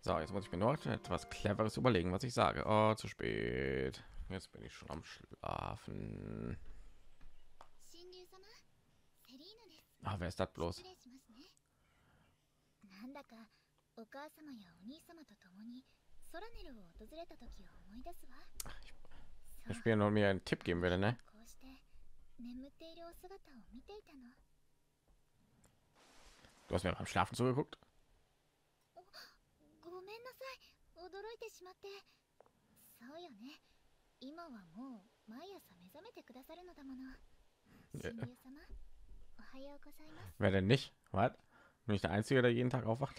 So, jetzt muss ich mir nur etwas Cleveres überlegen, was ich sage. Oh, zu spät. Jetzt bin ich schon am Schlafen. 神竜様、セリーナです。 Ah, wer ist das 失 bloß? 礼しますね。なんだかお母様やお兄様と共にソラネルを訪れた時を思い出すわ。 Ich spiele nur mir einen Tipp geben würde, ne? こうして眠っているお姿を見ていたの。 Du hast mir beim Schlafen zugeguckt? ごめんなさい、驚いてしまって。そうよね、今はもう毎朝目覚めてくださるのだもの。神竜様、おはようございます。 Wer denn nicht? Was? Bin ich der Einzige, der jeden Tag aufwacht?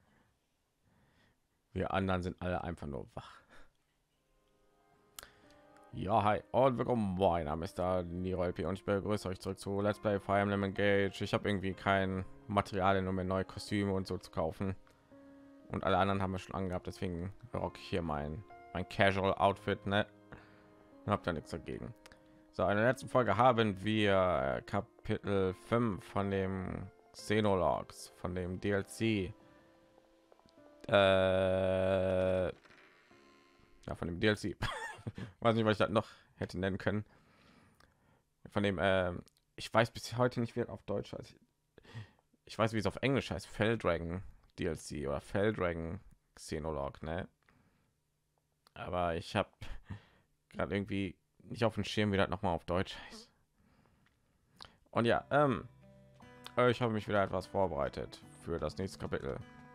Wir anderen sind alle einfach nur wach. Ja, hi und willkommen. Mein Name ist da Nirolpi und ich begrüße euch zurück zu Let's Play Fire Emblem Engage. Ich habe irgendwie kein Material, um mir neue Kostüme und so zu kaufen. Und alle anderen haben wir schon angehabt, deswegen rock ich hier mein Casual Outfit, ne? Habt ihr nichts dagegen. So, in der letzten Folge haben wir Kapitel 5 von dem Xenologs, von dem DLC. Ja, von dem DLC. Weiß nicht, was ich das noch hätte nennen können. Von dem, ich weiß bis heute nicht, wie es auf Deutsch heißt. Ich weiß, wie es auf Englisch heißt. Felldragon DLC oder Felldragon Xenolog, ne? Aber ich habe gerade irgendwie nicht auf dem Schirm, wie das noch mal auf Deutsch heißt. Und ja, ich habe mich wieder etwas vorbereitet für das nächste Kapitel.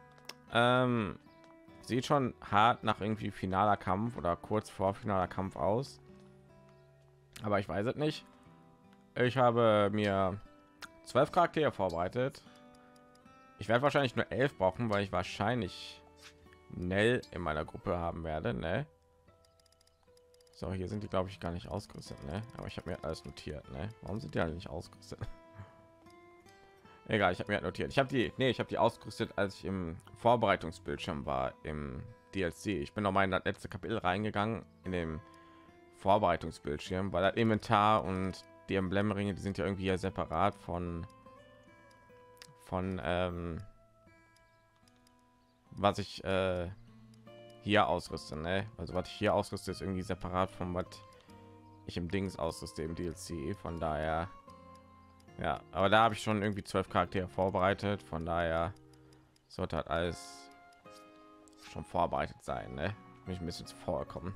Sieht schon hart nach irgendwie finaler Kampf oder kurz vor finaler Kampf aus, aber ich weiß es nicht. Ich habe mir 12 Charaktere vorbereitet. Ich werde wahrscheinlich nur 11 brauchen, weil ich wahrscheinlich Nell in meiner Gruppe haben werde, ne? So, hier sind die, glaube ich, gar nicht ausgerüstet, ne? Aber ich habe mir alles notiert, ne? Warum sind die alle nicht ausgerüstet? Egal, ich habe mir notiert. Ich habe die ausgerüstet, als ich im Vorbereitungsbildschirm war im DLC. Ich bin noch mal in das letzte Kapitel reingegangen in dem Vorbereitungsbildschirm, weil das Inventar und die Emblemringe, die sind ja irgendwie hier separat von was ich hier ausrüste, ne? Also was ich hier ausrüste, ist irgendwie separat von was ich im Dings ausrüste im DLC. Von daher, ja, aber da habe ich schon irgendwie 12 Charaktere vorbereitet. Von daher sollte halt alles schon vorbereitet sein, ne? Bin ich ein bisschen zuvor kommen.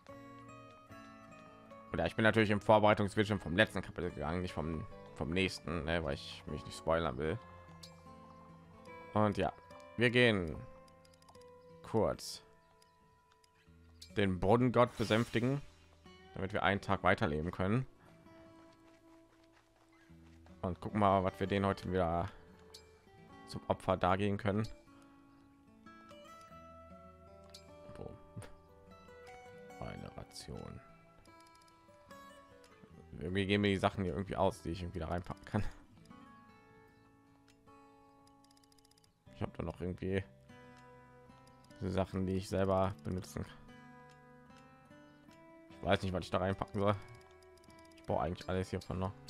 Oder ich bin natürlich im Vorbereitungsbildschirm vom letzten Kapitel gegangen, nicht vom nächsten, ne? Weil ich mich nicht spoilern will. Und ja, wir gehen kurz den Bodengott besänftigen, damit wir einen Tag weiterleben können. Und gucken mal, was wir den heute wieder zum Opfer dargehen können. Boom. Eine Ration. Irgendwie gehen mir die Sachen hier irgendwie aus, die ich irgendwie da reinpacken kann. Ich habe da noch irgendwie diese Sachen, die ich selber benutzen kann. Ich weiß nicht, was ich da reinpacken soll. Ich brauche eigentlich alles hiervon noch.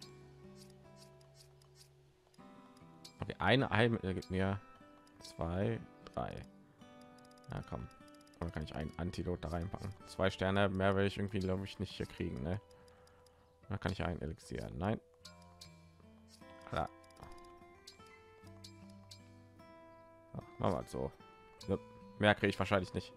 Okay, eine Heilmittel gibt mir 2, 3. Ja, komm. Oder kann ich ein Antidot da reinpacken? 2 Sterne mehr will ich irgendwie, glaube ich, nicht hier kriegen, ne? Da kann ich ein Elixier. Nein. Ja. Machen wir so. Mehr kriege ich wahrscheinlich nicht.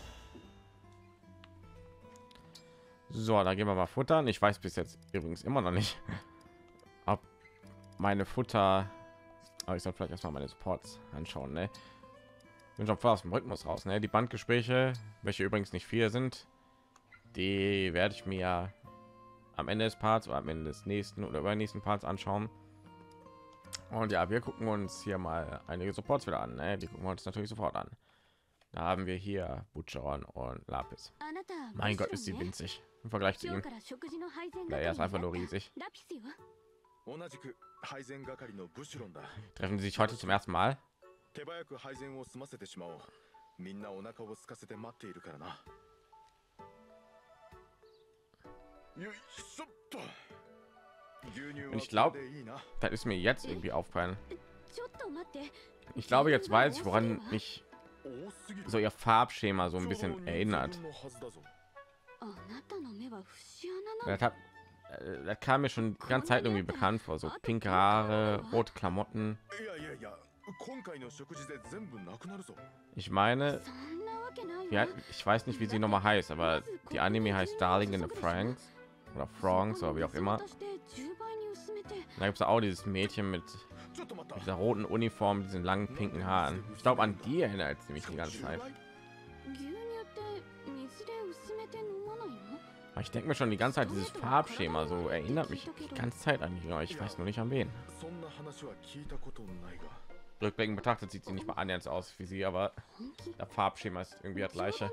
So, da gehen wir mal futtern. Ich weiß bis jetzt übrigens immer noch nicht, ob meine Futter. Aber ich soll vielleicht erstmal meine Supports anschauen, ne? Bin schon voll aus dem Rhythmus raus, ne? Die Bandgespräche, welche übrigens nicht viel sind, die werde ich mir am Ende des Parts oder am Ende des nächsten oder übernächsten Parts anschauen. Und ja, wir gucken uns hier mal einige Supports wieder an, ne? Die gucken wir uns natürlich sofort an. Da haben wir hier Butcheron und Lapis. Mein Gott, ist sie winzig im Vergleich zu ihm. Ja, er ist einfach nur riesig. Treffen sie sich heute zum ersten Mal? Und ich glaube, das ist mir jetzt irgendwie aufgefallen. Ich glaube, jetzt weiß ich, woran ich so ihr Farbschema so ein bisschen erinnert. Das kam mir schon die ganze Zeit irgendwie bekannt vor, so pinke Haare, rote Klamotten. Ich meine, ja, ich weiß nicht, wie sie noch mal heißt, aber die Anime heißt Darling in the Franxx oder Franxx oder wie auch immer. Da gibt es auch dieses Mädchen mit dieser roten Uniform, diesen langen pinken Haaren. Ich glaube, an die erinnert sie mich die ganze Zeit. Aber ich denke mir schon die ganze Zeit, dieses Farbschema so erinnert mich die ganze Zeit an die, aber ich weiß nur nicht an wen. Rückblickend betrachtet sieht sie nicht mal annähernd so aus wie sie, aber das Farbschema ist irgendwie das gleiche.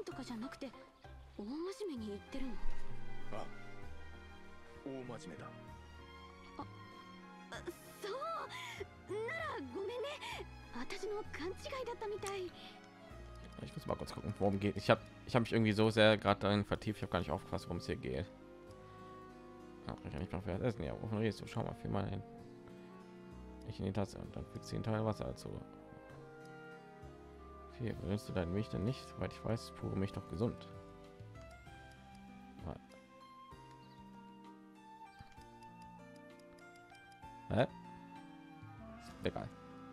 Ich muss mal kurz gucken, worum geht. Ich habe mich irgendwie so sehr gerade darin vertieft, ich habe gar nicht aufgepasst, worum es hier geht. Ach, ich kann nicht noch wer essen. Ja, wovon redest du? Schau mal, viel mal hin. Ich in die Tasse und dann fügt 10 Teil Wasser dazu. Hier willst du deine Milch denn nicht? Soweit ich weiß, pure Milch doch gesund. Hä? Egal.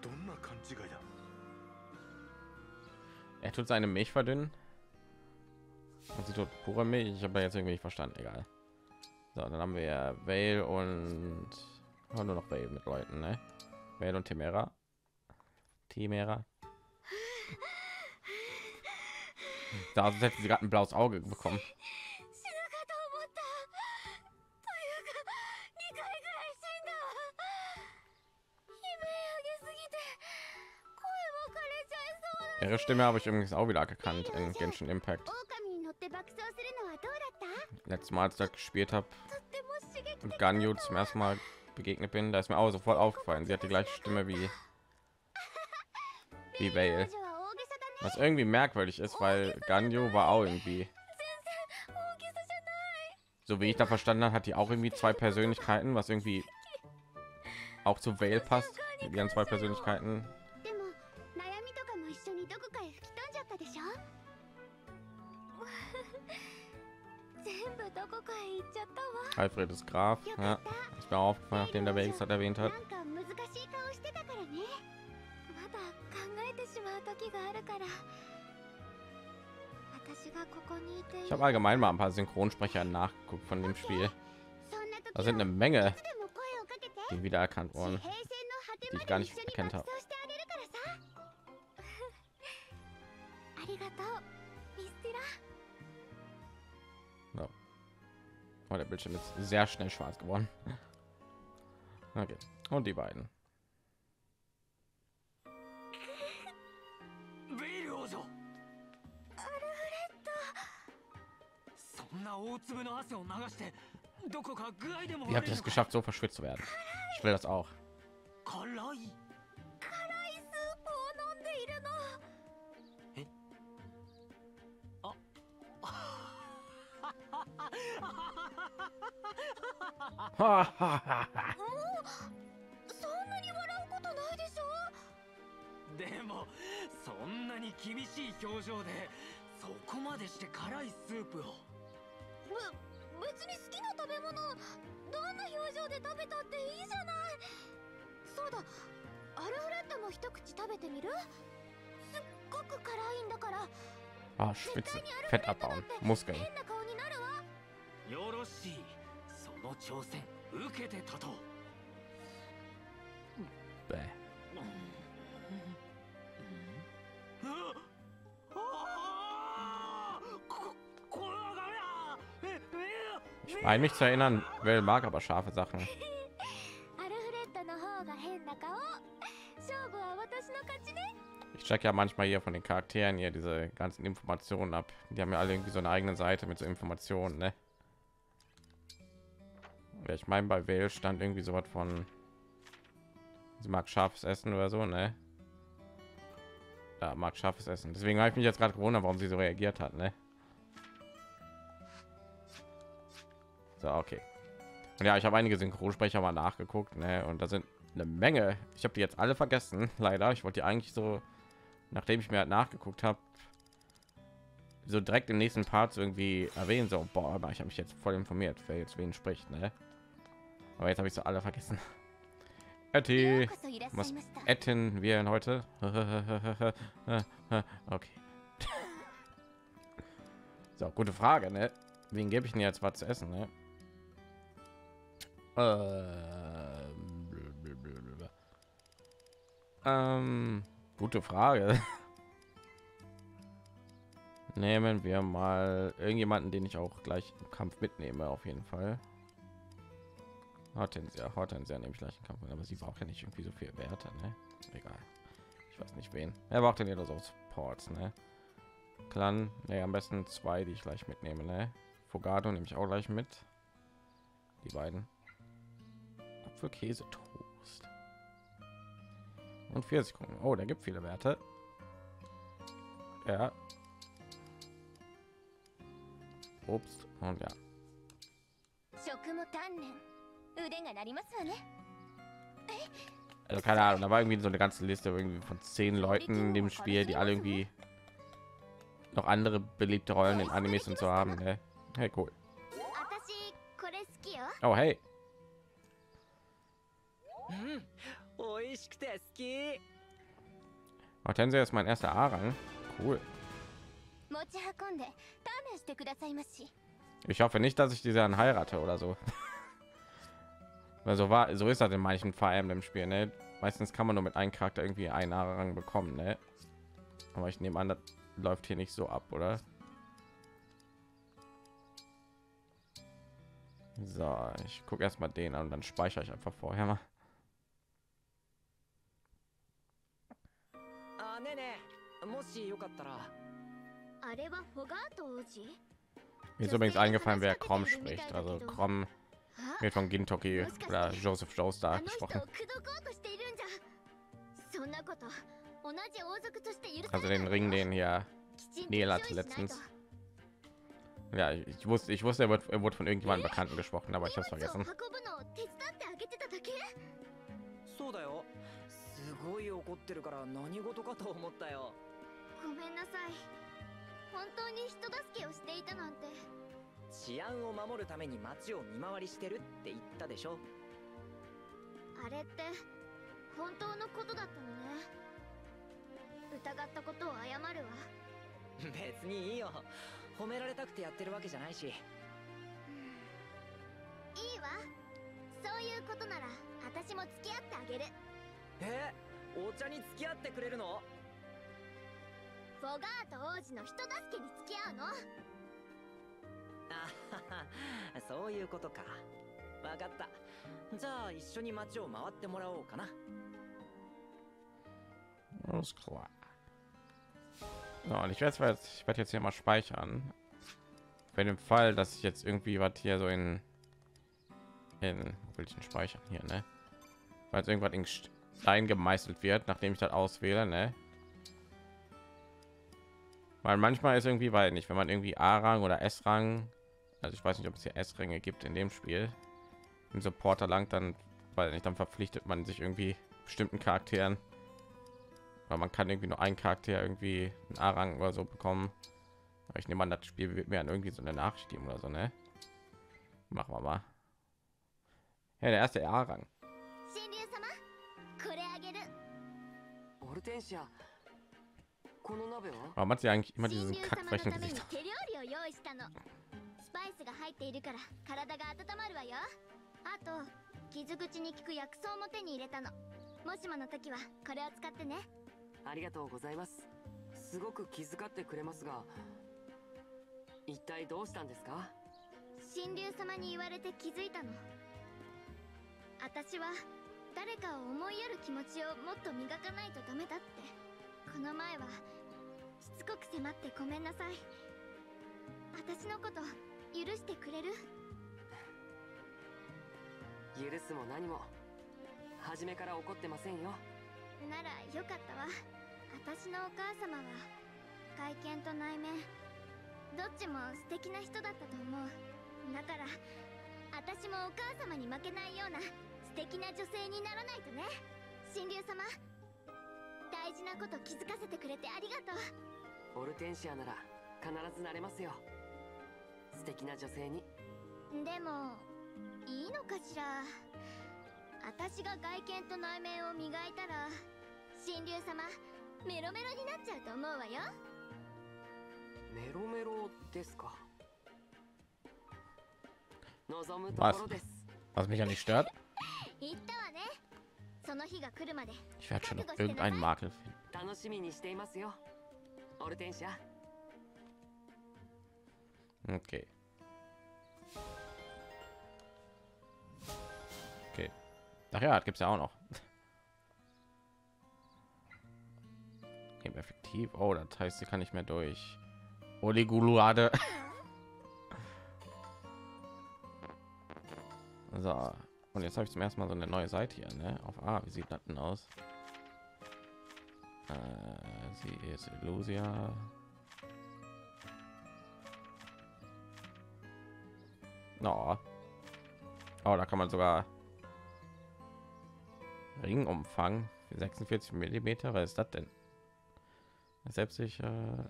Er tut seine Milch verdünnen. Und sie tut pure Milch. Ich habe jetzt irgendwie nicht verstanden. Egal. So, dann haben wir ja Vale und nur noch Vale mit Leuten, ne? Vale und Timera. Da hätten sie gerade ein blaues Auge bekommen. Ihre Stimme habe ich übrigens auch wieder erkannt in Genshin Impact. Letztes Mal, als ich gespielt habe und Ganyu zum ersten Mal begegnet bin, da ist mir auch sofort aufgefallen. Sie hat die gleiche Stimme wie Vale. Was irgendwie merkwürdig ist, weil Ganyu war auch irgendwie, so wie ich da verstanden habe, hat die auch irgendwie 2 Persönlichkeiten, was irgendwie auch zu Vale passt. Mit ihren 2 Persönlichkeiten. Alfred ist Graf, ja, ist mir aufgefallen, nachdem der Wegs hat erwähnt hat. Ich habe allgemein mal ein paar Synchronsprecher nachgeguckt von dem Spiel. Da sind eine Menge, die wiedererkannt wurden, die ich gar nicht erkannt habe. Ja. Oh, der Bildschirm ist sehr schnell schwarz geworden. Okay. Und die beiden. 大粒の汗を流してどこか具合でも Wie habt ihr es geschafft, so verschwitzt zu werden? Ich will das auch. 辛いスープを飲んでいるのえあそんなに笑うことないでしょでもそんなに厳しい表情でそこまでして辛いスープを別に好きな食べ物どんな表情で食べたっていいじゃないそうだアルフレッドも一口食べてみるすっごく辛いんだから Ah, Spitze. Fett abbauen. Muskeln. よろしいその挑戦受けてたと Bäh. Ich meine mich zu erinnern, Will mag aber scharfe Sachen. Ich check ja manchmal hier von den Charakteren hier diese ganzen Informationen ab. Die haben ja alle irgendwie so eine eigene Seite mit so Informationen, ne? Ja, ich meine, bei Will stand irgendwie so was von, sie mag scharfes Essen oder so, ne? Da mag scharfes Essen. Deswegen habe ich mich jetzt gerade gewundert, warum sie so reagiert hat, ne? So, okay. Und ja, ich habe einige Synchronsprecher mal nachgeguckt, ne? Und da sind eine Menge. Ich habe die jetzt alle vergessen, leider. Ich wollte die eigentlich so nachdem ich mir halt nachgeguckt habe, so direkt im nächsten Part so irgendwie erwähnen, so, boah, aber ich habe mich jetzt voll informiert, wer jetzt wen spricht, ne? Aber jetzt habe ich so alle vergessen. Etty, was etten wir denn heute? Okay. So, gute Frage, ne? Wen gebe ich denn jetzt was zu essen, ne? Gute Frage. Nehmen wir mal irgendjemanden, den ich auch gleich im Kampf mitnehme, auf jeden Fall. Hortensia nehme ich gleich im Kampf mit, aber sie braucht ja nicht irgendwie so viel Werte, ne? Egal. Ich weiß nicht wen. Er braucht denn jeder so Supports, ne? Clan, ne, am besten 2, die ich gleich mitnehme, ne? Fogado nehme ich auch gleich mit. Die beiden. Apfelkäse Toast. Und 4 Sekunden. Oh, der gibt viele Werte. Ja. Obst und ja. Also keine Ahnung, da war irgendwie so eine ganze Liste irgendwie von 10 Leuten in dem Spiel, die alle irgendwie noch andere beliebte Rollen in Animes und so haben. Ne? Hey, cool. Oh, hey. Hortensia ist mein erster A-Rang. Cool. Ich hoffe nicht, dass ich diese dann heirate oder so. Also so ist das in manchen Fire Emblem Spielen, ne? Meistens kann man nur mit einem Charakter irgendwie einen A-Rang bekommen, ne? Aber ich nehme an, das läuft hier nicht so ab, oder? So, ich gucke erstmal den an und dann speichere ich einfach vorher mal. Mir ist übrigens eingefallen, wer Crom spricht. Also Crom wird von Gintoki oder Joseph Joestar gesprochen. Also den Ring, den hier Neil hat letztens. Ja, ich wusste, er wurde von irgendjemandem Bekannten gesprochen, aber ich habe es vergessen. Alles klar. So, und ich werde jetzt hier mal speichern. Bei dem Fall, dass ich jetzt irgendwie was hier so in welchen speichern hier, ne? Weil es irgendwas in Stein gemeißelt wird, nachdem ich das auswähle, ne? Weil manchmal ist irgendwie, weil nicht, wenn man irgendwie A-Rang oder S-Rang, also ich weiß nicht, ob es hier S-Ränge gibt in dem Spiel, im Supporter langt, dann, weil nicht, dann verpflichtet man sich irgendwie bestimmten Charakteren, weil man kann irgendwie nur einen Charakter irgendwie einen A-Rang oder so bekommen. Aber ich nehme an, das Spiel wird mir dann irgendwie so eine Nachricht geben oder so, ne? Machen wir mal. Ja, der erste A-Rang. Warum hat sie eigentlich immer diesen kackfrechen Gesicht? 事なこと気づかせてくれてありがとオルテンシアなら必ずなれますよ。素敵な女性に。 う。でもいいのかしら。私が外見と内面を磨いたら神竜様メロメロになっちゃうと思うわよ。 メロメロですか。望むところです。 Was mich ja nicht stört. 言ったわね。その日が来るまで Ich werde schon noch irgendeinen Makel finden. 楽しみにしていますよ、オルテンシア。 Okay. Okay. Ach ja, das gibt's ja auch noch. Game effektiv. Oh, das heißt, sie kann nicht mehr durch. Oliguluade. So. Und jetzt habe ich zum ersten Mal so eine neue Seite hier, ne? Auf A. Wie sieht das denn aus? Sie ist Illusia. No. Oh, da kann man sogar Ringumfang für 46 Millimeter. Was ist das denn? Selbstsicher.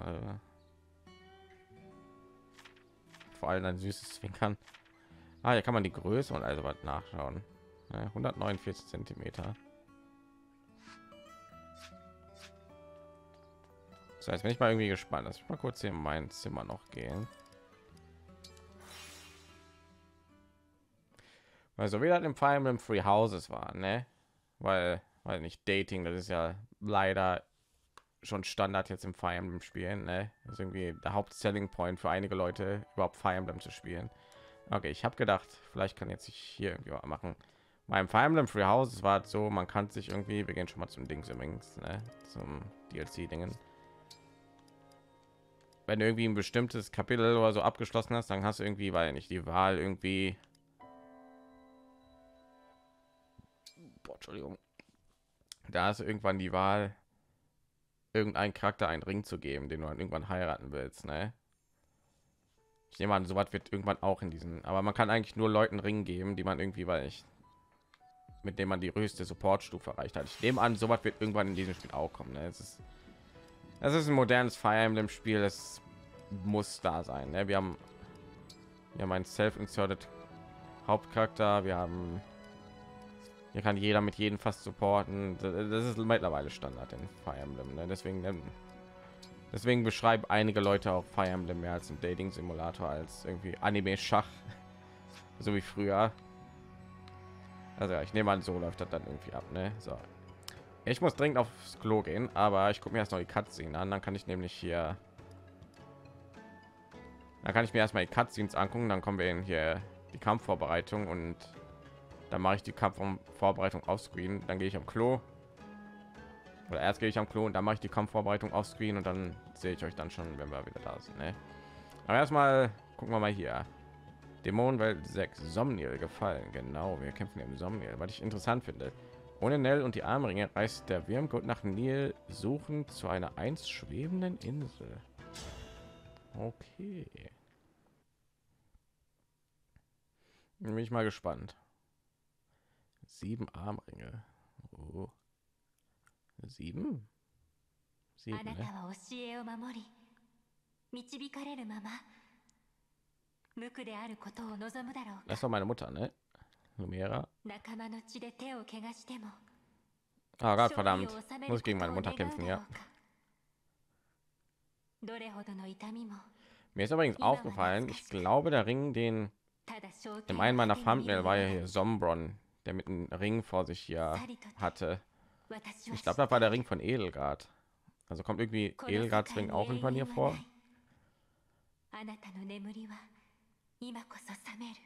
Vor allem ein süßes Zwinkern. Ah, hier kann man die Größe und also was nachschauen. 149 Zentimeter. So, jetzt bin ich mal irgendwie gespannt. Lass mich mal kurz hier in mein Zimmer noch gehen. Weil so wie das im Fire Emblem Free Houses war, ne? Weil nicht Dating, das ist ja leider schon Standard jetzt im Fire Emblem Spielen, ne? Das ist irgendwie der Hauptselling Point für einige Leute, überhaupt Fire Emblem zu spielen. Okay, ich habe gedacht, vielleicht kann jetzt sich hier irgendwie was machen. Beim Fire Emblem Free Houses war es so, man kann sich irgendwie, wir gehen schon mal zum Dings übrigens, ne? Zum DLC-Dingen. Wenn du irgendwie ein bestimmtes Kapitel oder so abgeschlossen hast, dann hast du irgendwie, weil nicht die Wahl irgendwie. Boah, Entschuldigung. Da ist irgendwann die Wahl, irgendein Charakter einen Ring zu geben, den du dann irgendwann heiraten willst, ne? Ich nehme an, sowas wird irgendwann auch in diesen, aber man kann eigentlich nur Leuten Ring geben, die man irgendwie, weil ich, mit dem man die höchste Supportstufe erreicht hat. Ich nehme an, sowas wird irgendwann in diesem Spiel auch kommen, ne? Es ist ein modernes Fire Emblem Spiel, es muss da sein, ne? Wir haben einen self-inserted Hauptcharakter, wir haben hier kann jeder mit jedem fast supporten. Das ist mittlerweile Standard in Fire Emblem, ne? Deswegen beschreiben einige Leute auch Fire Emblem mehr als ein Dating Simulator als irgendwie Anime Schach, so wie früher. Also ja, ich nehme an, so läuft das dann irgendwie ab, ne? So, ich muss dringend aufs Klo gehen, aber ich gucke mir erst noch die Cutscene an, dann kann ich nämlich hier, dann kann ich mir erstmal die Cutscenes angucken, dann kommen wir in hier die Kampfvorbereitung und dann mache ich die Kampfvorbereitung auf Screen, dann gehe ich am Klo. Oder erst gehe ich am Klo und dann mache ich die Kampfvorbereitung auf Screen und dann sehe ich euch dann schon, wenn wir wieder da sind, ne? Aber erstmal gucken wir mal hier. Dämonenwelt 6, Somniel gefallen. Genau, wir kämpfen im Somniel, was ich interessant finde. Ohne Nell und die Armringe reist der Wyrmgott nach Nil suchen zu einer einst schwebenden Insel. Okay. Bin ich mal gespannt. 7 Armringe. Oh. 7? 7, あなた ne? は教えを守り導かれるまま無垢であることを望むだろう Das war meine Mutter, ne? Lumera. 仲間の血で手を怪我しても Ah, Gott, verdammt. Muss ich gegen meine Mutter kämpfen, ja. どれほどの痛みも Mir ist übrigens aufgefallen, ich glaube, der Ring, den ただ正 im einen meiner Thumbnail war ja hier Sombron, der mit einem Ring vor sich hier hatte. Ich glaube, das war der Ring von Edelgard. Also kommt irgendwie Edelgards Ring auch irgendwann hier vor. あなたの眠りは今こそ覚める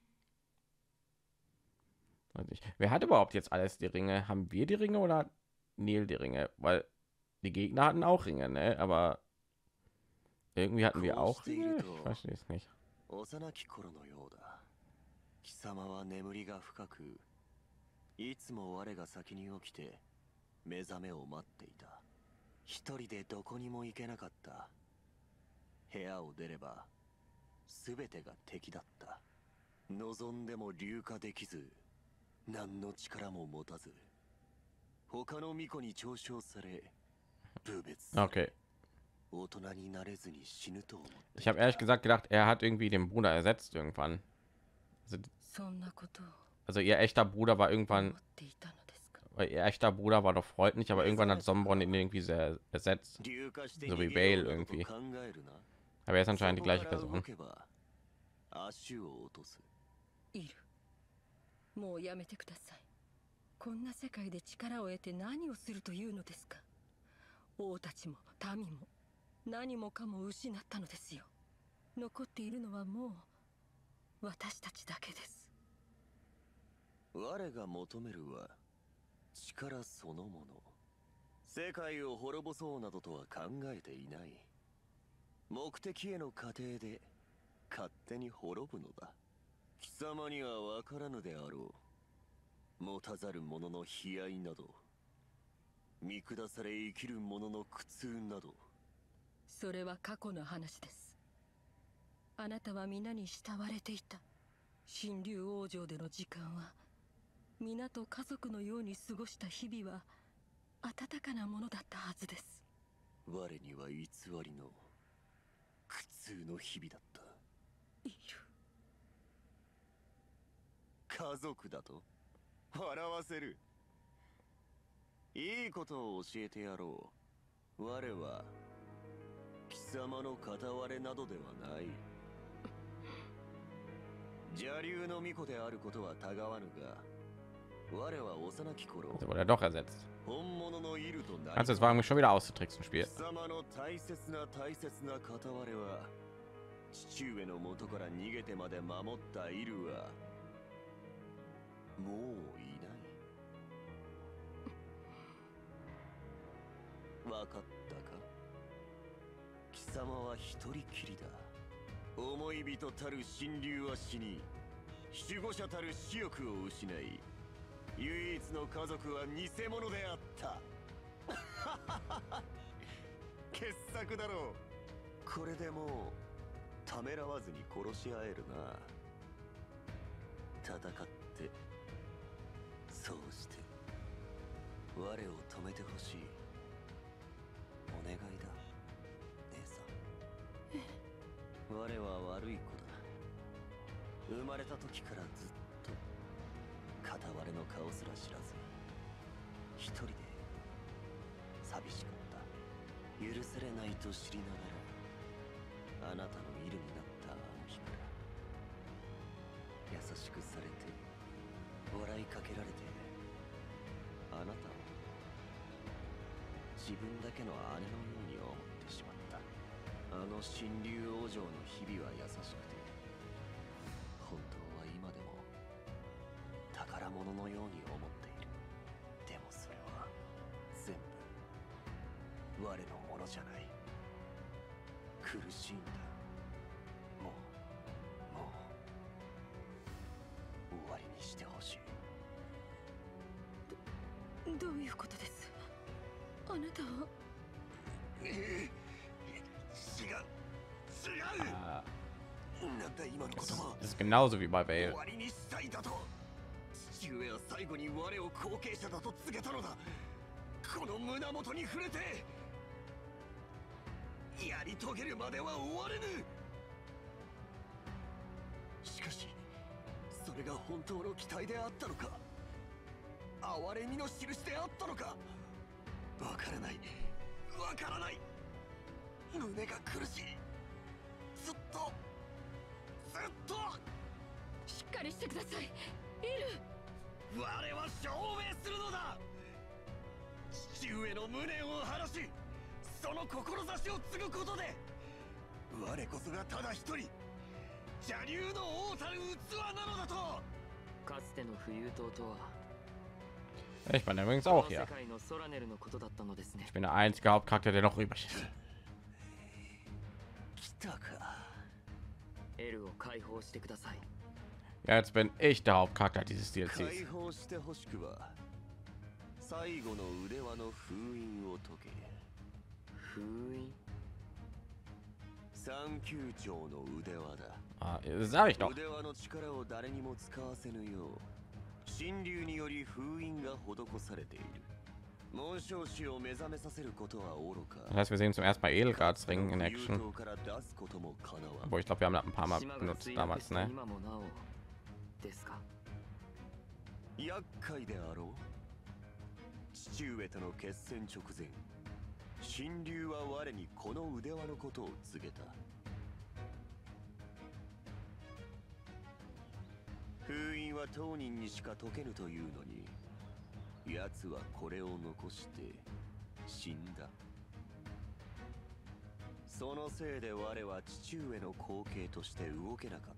Weiß nicht. Wer hat überhaupt jetzt alles die Ringe? Haben wir die Ringe oder Nil die Ringe? Weil die Gegner hatten auch Ringe, ne? Aber irgendwie hatten wir auch Ringe. Ich verstehe es nicht. 幼き頃のようだ。貴様は眠りが深く、いつも我が先に起きて目覚めを待っていた。一人でどこにも行けなかった。部屋を出ればすべてが敵だった。望んでも流化できず、何の力も持たず、 他の巫女に嘲笑され部別 Okay. 大人になれずに死ぬと思って Ich habe ehrlich gesagt gedacht, er hat irgendwie den Bruder ersetzt irgendwann. そんなことを Also ihr echter Bruder war 思 irgendwann, っていたのですか。 weil ihr echter Bruder war doch freundlich, aber irgendwann hat Sombron ihn irgendwie sehr ersetzt. 流化して So wie 逃げよ Bale うなどと irgendwie. 考えるな Aber er ist anscheinend die そこ gleiche から動 Person. けば足を落とすいる。もうやめてください。こんな世界で力を得て何をするというのですか。王たちも民も何もかも失ったのですよ。残っているのはもう私たちだけです。 我が求めるは力そのもの。世界を滅ぼそうなどとは考えていない。目的への過程で勝手に滅ぶのだ。貴様には分からぬであろう。持たざる者の悲哀など、見下され生きる者の苦痛など。 それは過去の話です。あなたは皆に慕われていた。神竜王城での時間は皆と家族のように過ごした日々は温かなものだったはずです。 我には偽りの苦痛の日々だった。 いる。 家族だと笑わせる。いいことを教えてやろう。我は貴様の片割れなどではない。邪竜の巫女であることはたがわぬが、我は幼き頃 Also wurde er doch ersetzt. 本物のイルとなり Also es war irgendwie schon wieder auszutricksen Spiel. 貴様の大切な片割れは父上の元から逃げてまで守ったイルはもういない。わかったか。貴様は一人きりだ。思い人たる神竜は死に、守護者たる死欲を失い、唯一の家族は偽物であった。傑作だろう。これでもうためらわずに殺し合えるな。戦ってそうして我を止めてほしい。お願いだ、姉さん。我は悪い子だ。生まれた時からずっと片割れの顔すら知らず、一人で寂しかった。許されないと知りながら、あなたのイルになったあの日から、優しくされて笑いかけられて、あなたを自分だけの姉のように思ってしまった。あの神竜王城の日々は優しくて、本当は今でも宝物のように思っている。でもそれは全部我のものじゃない。苦しいんだ。もう終わりにしてほしい。 どういうことです。あなたは違う。 なんだ今の言葉。 Das ist genauso wie bei 終 Bale. わりにしたいだと。父上は最後に我を後継者だと告げたのだ。この胸元に触れてやり遂げるまでは終われぬ。しかしそれが本当の期待であったのか、哀れみの印であったのか、わからない。胸が苦しい。ずっとしっかりしてください。イル。 我は証明するのだ。父上の無念を晴らし、その志を継ぐことで、我こそがただ一人邪竜の王たる器なのだと。 かつての浮遊島とは Ich bin übrigens この auch 世 hier. 界のソラネルのことだったのですね。 Ich bin der einzige Hauptcharakter, der noch übrig ist. 来たか。 エルを解放してください。 Ja, jetzt bin ich der Hauptcharakter dieses 解 DLCs. 放してほしくば、最後の腕輪の封印を解け。 封印。 三級長の腕輪だ。 Ah, das sag ich doch. 腕輪の力を誰にも使わせぬよう、神竜により封印が施されている。 Das heißt, wir sehen zum ersten Mal Edelgards Ring in Action. Wo ich glaube, wir haben das ein paar Mal benutzt damals, ne? 厄介であろう。父上との決戦直前、神竜は我にこの腕輪のことを告げた。封印は当人にしか解けぬというのに、奴はこれを残して死んだ。そのせいで我は父上の後継として動けなかった。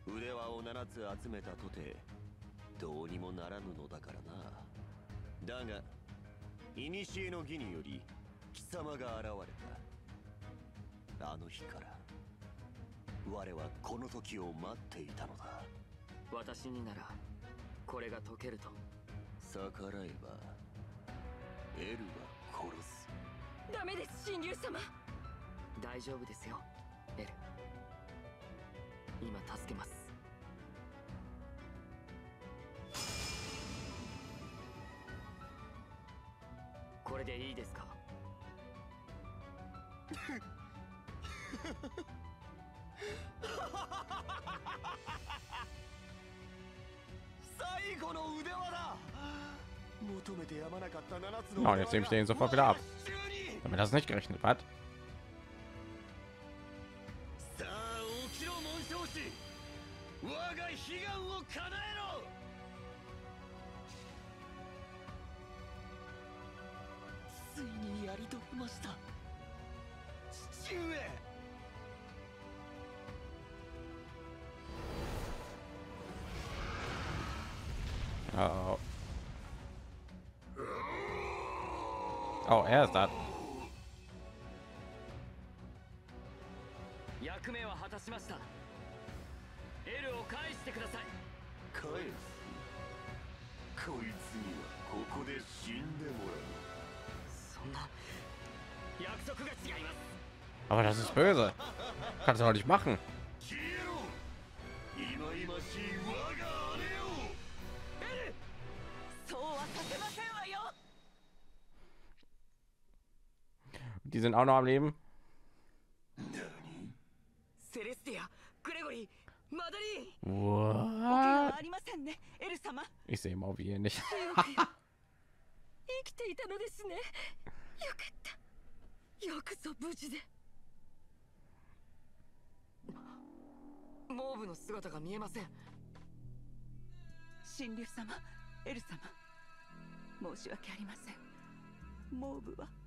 腕輪を7つ集めたとてどうにもならぬのだからな。だが古の儀により貴様が現れた。あの日から我はこの時を待っていたのだ。 私にならこれが解けると。 逆らえばエルは殺す。 ダメです、神竜様。 大丈夫ですよ、エル。今助けます。これでいいですか？ 最後の腕輪だ。求めてやまなかった7つの。 Ja, und jetzt nehme ich den sofort wieder ab. Damit das nicht gerechnet hat. さあ起きろ紋章師、我が悲願を叶えろ。ついにやり遂げました、父上。 Oh. Oh, er ist da. 役目は果たしました。エルを返してください。 返す。こいつにはここで死んでもらう。 そんな約束が違います。 Aber das ist böse. Kannst du doch nicht machen. 消えろ。忌々しい我が姉を。 エル、そうはさせませんわよ。 Die sind auch noch am Leben. セレスティア、グレゴリー、マダリー。 What? ありませんね、エル様。 Ich sehe mal wie nicht. 生きていたのですね。よかった。よくぞ無事で。 モーブの姿が見えません。 神竜様、エル様、申し訳ありません。モーブは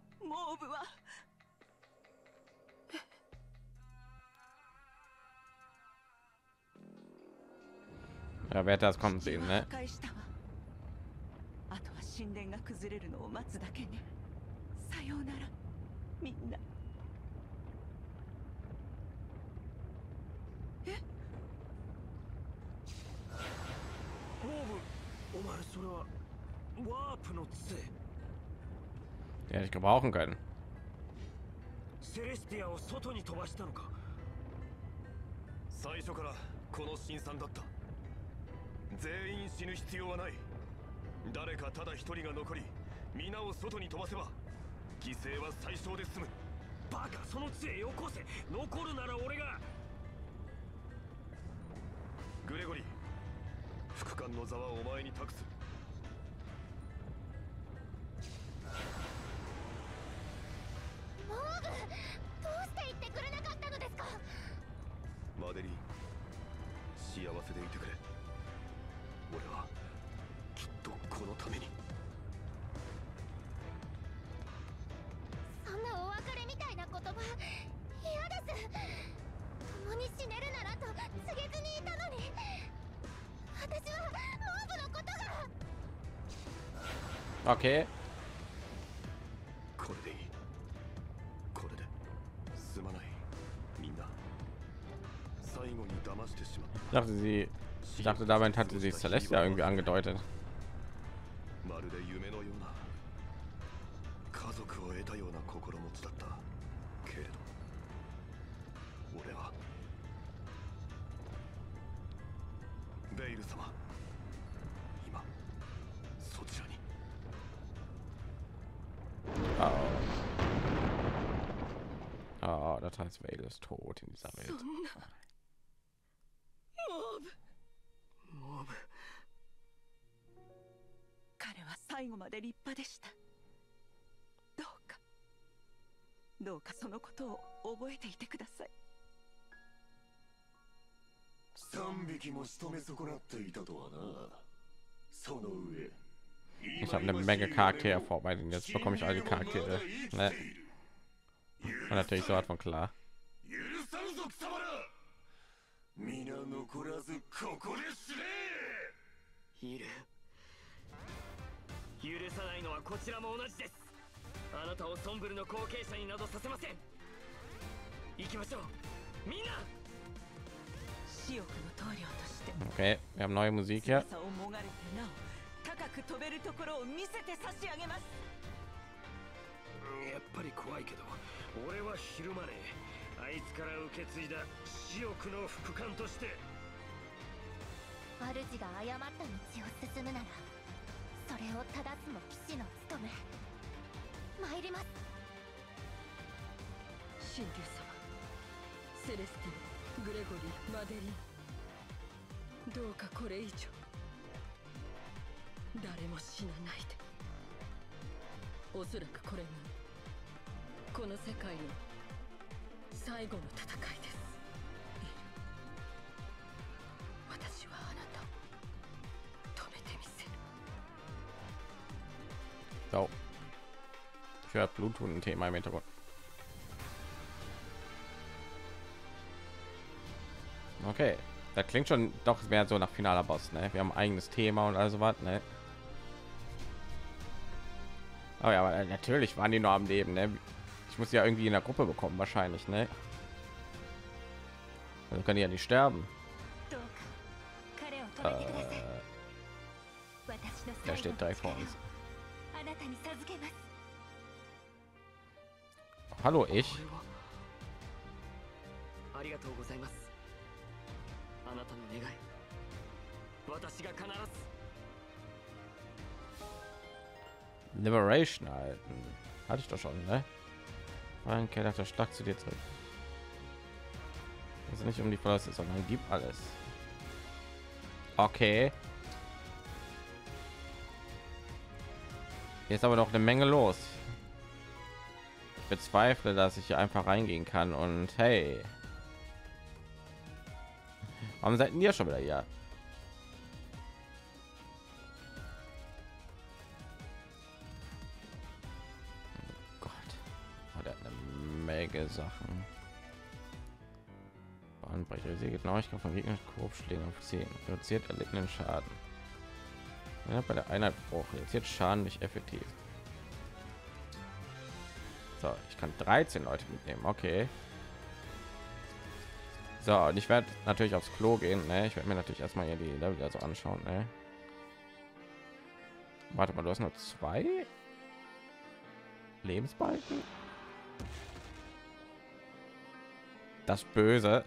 Ja, wer das kommt sehen, ne? あとは神殿が崩れるのを待つだけね。さようなら、みんな。 モーブ、お前それはワープの杖。 Die hätte ich gebrauchen können. セレスティアを外に飛ばしたのか。 最初からこの辛酸だった。全員死ぬ必要はない。誰かただ一人が残り皆を外に飛ばせば犠牲は最小で済む。 バカ、その杖よこせ。残るなら俺が。 グレゴリー、副官の座はお前に託す。 モーグ、どうして言ってくれなかったのですか。 マデリーン、幸せでいてくれ。俺はきっとこのために。 そんなお別れみたいな言葉嫌です。共に死ねるならと告げずにいたのに。私はモーブのことが。 Okay. これでいい。これですまない。みんな最後に騙してしまった。 Ich dachte, damit hatte sie Celestia irgendwie angedeutet. まるで夢のような家族を得たような心持ちだったけれど、俺はベイル様、今そちらに。 das heißt, Vale ist tot in dieser Welt. モブ彼は最後まで立派でした。どうかそのことを覚えていてください。 3匹も仕留め損なっていたとはな。その上 Ich habe eine Menge Charaktere vorbereitet. Jetzt bekomme ich all die Charaktere. Ne? Und natürlich so hat von klar. 皆残らずここで死ね。 いる。許さないのはこちらも同じです。あなたをソンブルの後継者になどさせません。行きましょう。みんな。 死翼の棟梁として。 Okay, wir haben neue Musik hier. 翼をもがれてなお高く飛べるところを見せて差し上げます。 やっぱり怖いけど、俺はひるまねえ。あいつから受け継いだ死翼の副官として。 主が誤った道を進むなら、それを正すも騎士の務め。参ります。 神竜様、セレスティン、グレゴリー、マデリン、どうかこれ以上誰も死なないで。おそらくこれがこの世界の最後の戦いです。私はあなたを止めてみせる。 So. Ich höre Bluthunden-Thema im Hintergrund. Okay, das klingt schon doch mehr so nach finaler Boss, ne? Wir haben ein eigenes Thema und also was, ne? Oh ja, aber natürlich waren die nur am Leben, ne? Ich muss ja irgendwie in der Gruppe bekommen, wahrscheinlich, ne? Also können die ja nicht sterben. Der steht direkt vor uns. Hallo, ich. ありがとうございます。あなたの願い、私が必ず。 Liberation halten. Hatte ich doch schon, ne? Ein Keller der stark zu dir zurück. Also nicht um die Verluste, sondern gib alles. Okay. Jetzt aber noch eine Menge los. Ich bezweifle, dass ich hier einfach reingehen kann und hey. Warum seid ihr schon wieder hier? Menge Sachen. Bahnbrecher, sie Genauigkeit von Gegnern, Korbschlägen auf 10, reduziert erlittenen Schaden. Ja, bei der Einheit Bruch reduziert Schaden nicht effektiv. So, ich kann 13 Leute mitnehmen, okay. So, und ich werde natürlich aufs Klo gehen, ne? Ich werde mir natürlich erstmal hier die Level also anschauen, ne? Warte mal, du hast nur 2 Lebensbalken. Das Böse.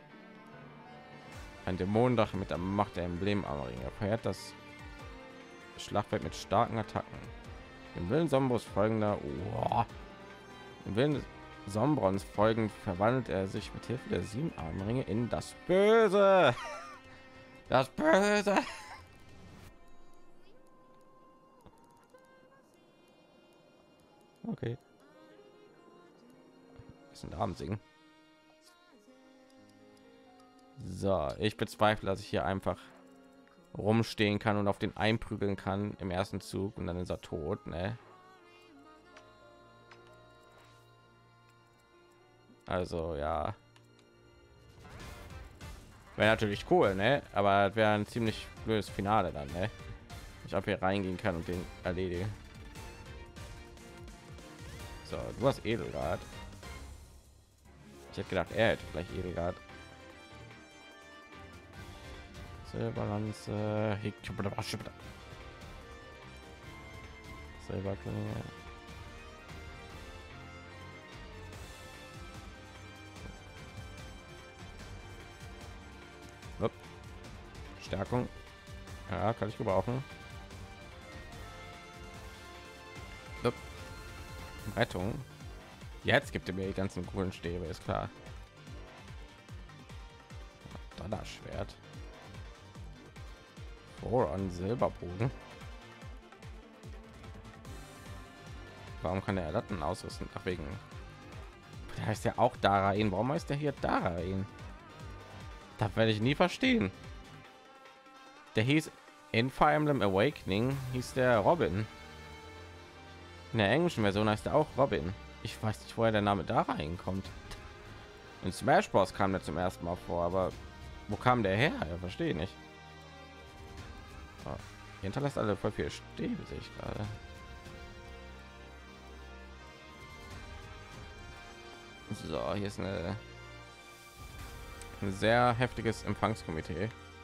Ein Dämonendach mit der Macht der Emblemarmring. Er verhält das Schlachtfeld mit starken Attacken. Im Willen Sombros folgender. Im Willen Sombrons folgend verwandelt er sich mit Hilfe der 7 Armringe in das Böse. Das Böse. Okay. Ist ein Abend singen. So, ich bezweifle, dass ich hier einfach rumstehen kann und auf den einprügeln kann im ersten Zug und dann ist er tot, ne? Also ja, wäre natürlich cool, ne? Aber wäre ein ziemlich blödes Finale dann, ne? Ich habe hier reingehen kann und den erledigen. So, du hast Edelrad. Ich hätte gedacht, er hätte vielleicht Edelrad. Silberlanze, Silberklinge. Stärkung, ja, kann ich gebrauchen. Rettung, Jetzt gibt er mir die ganzen coolen Stäbe, ist klar. Donnerschwert. Voron Silberbogen. Warum kann er Latten ausrüsten? Ach, wegen. Der heißt ja auch Darain. Warum heißt der hier Darain? Das werde ich nie verstehen. Der hieß in Fire Emblem Awakening, hieß der Robin. In der englischen Version heißt er auch Robin. Ich weiß nicht, woher der Name Darain kommt. In Smash Bros. Kam der zum ersten Mal vor, aber wo kam der her? Ja, verstehe nicht. Oh, hinterlässt alle voll viel Stäbe, sehe ich gerade. So, hier ist ein sehr heftiges Empfangskomitee.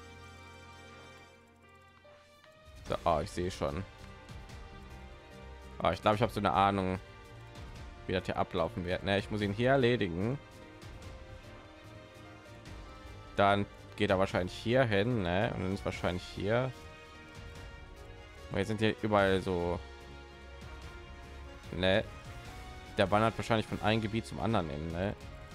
So, oh, ich sehe schon. Oh, ich glaube, ich habe so eine Ahnung, wie das hier ablaufen wird. Ne, ich muss ihn hier erledigen. Dann geht er wahrscheinlich hier hin, ne? Und dann ist wahrscheinlich hier. Aber jetzt sind hier überall so. Ne? Der wandert wahrscheinlich von einem Gebiet zum anderen hin, ne?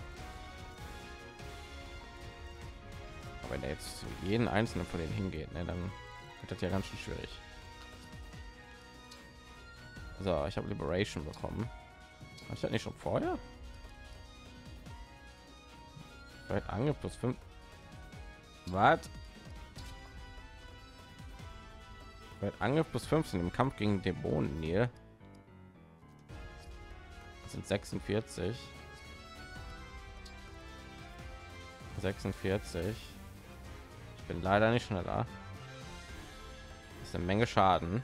Aber wenn er jetzt zu jeden einzelnen von denen hingeht, ne, dann wird das ja ganz schön schwierig. So, ich habe Liberation bekommen. Habe ich das nicht schon vorher? Vielleicht Angriff plus 5. Was? Angriff plus 15 im Kampf gegen Dämonen hier. Das sind 46. 46. Ich bin leider nicht schneller. Das ist eine Menge Schaden.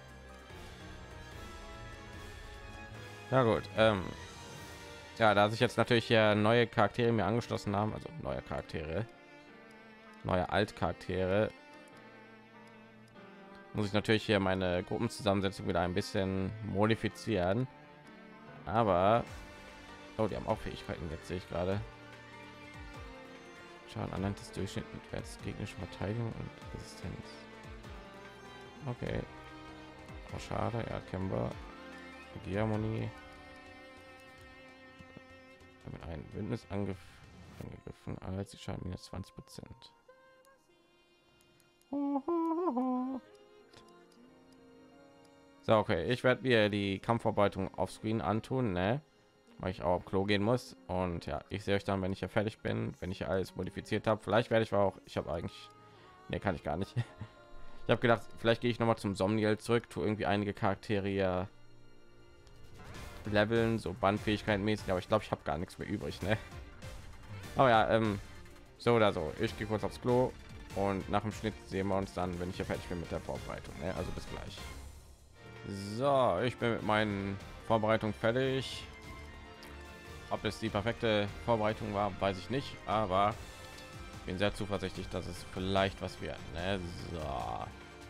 Ja gut. Ja, da sich jetzt natürlich hier neue Charaktere mir angeschlossen haben, also neue Charaktere, neue Altcharaktere, muss ich natürlich hier meine Gruppenzusammensetzung wieder ein bisschen modifizieren. Aber oh, die haben auch Fähigkeiten, jetzt sehe ich gerade. Schaden anhand des Durchschnitts gegnerische Verteidigung und Resistenz. Okay. Oh, schade, ja, Kemba, Harmonie. Mit einem Bündnis angegriffen, als die Schaden minus 20%. So, okay, ich werde mir die Kampfvorbereitung auf Screen antun, ne? Weil ich auch auf Klo gehen muss. Und ja, ich sehe euch dann, wenn ich ja fertig bin, wenn ich ja alles modifiziert habe. Vielleicht werde ich auch, ich habe eigentlich, ne, kann ich gar nicht. Ich habe gedacht, vielleicht gehe ich noch mal zum Somniel zurück, tu irgendwie einige Charaktere ja leveln, so Bandfähigkeiten mäßig, aber ich glaube, ich habe gar nichts mehr übrig, ne? Aber ja, so oder so, ich gehe kurz aufs Klo und nach dem Schnitt sehen wir uns dann, wenn ich hier fertig bin mit der Vorbereitung, ne? Also bis gleich. So, ich bin mit meinen Vorbereitungen fertig. Ob es die perfekte Vorbereitung war, weiß ich nicht, aber bin sehr zuversichtlich, dass es vielleicht was wird, ne? So.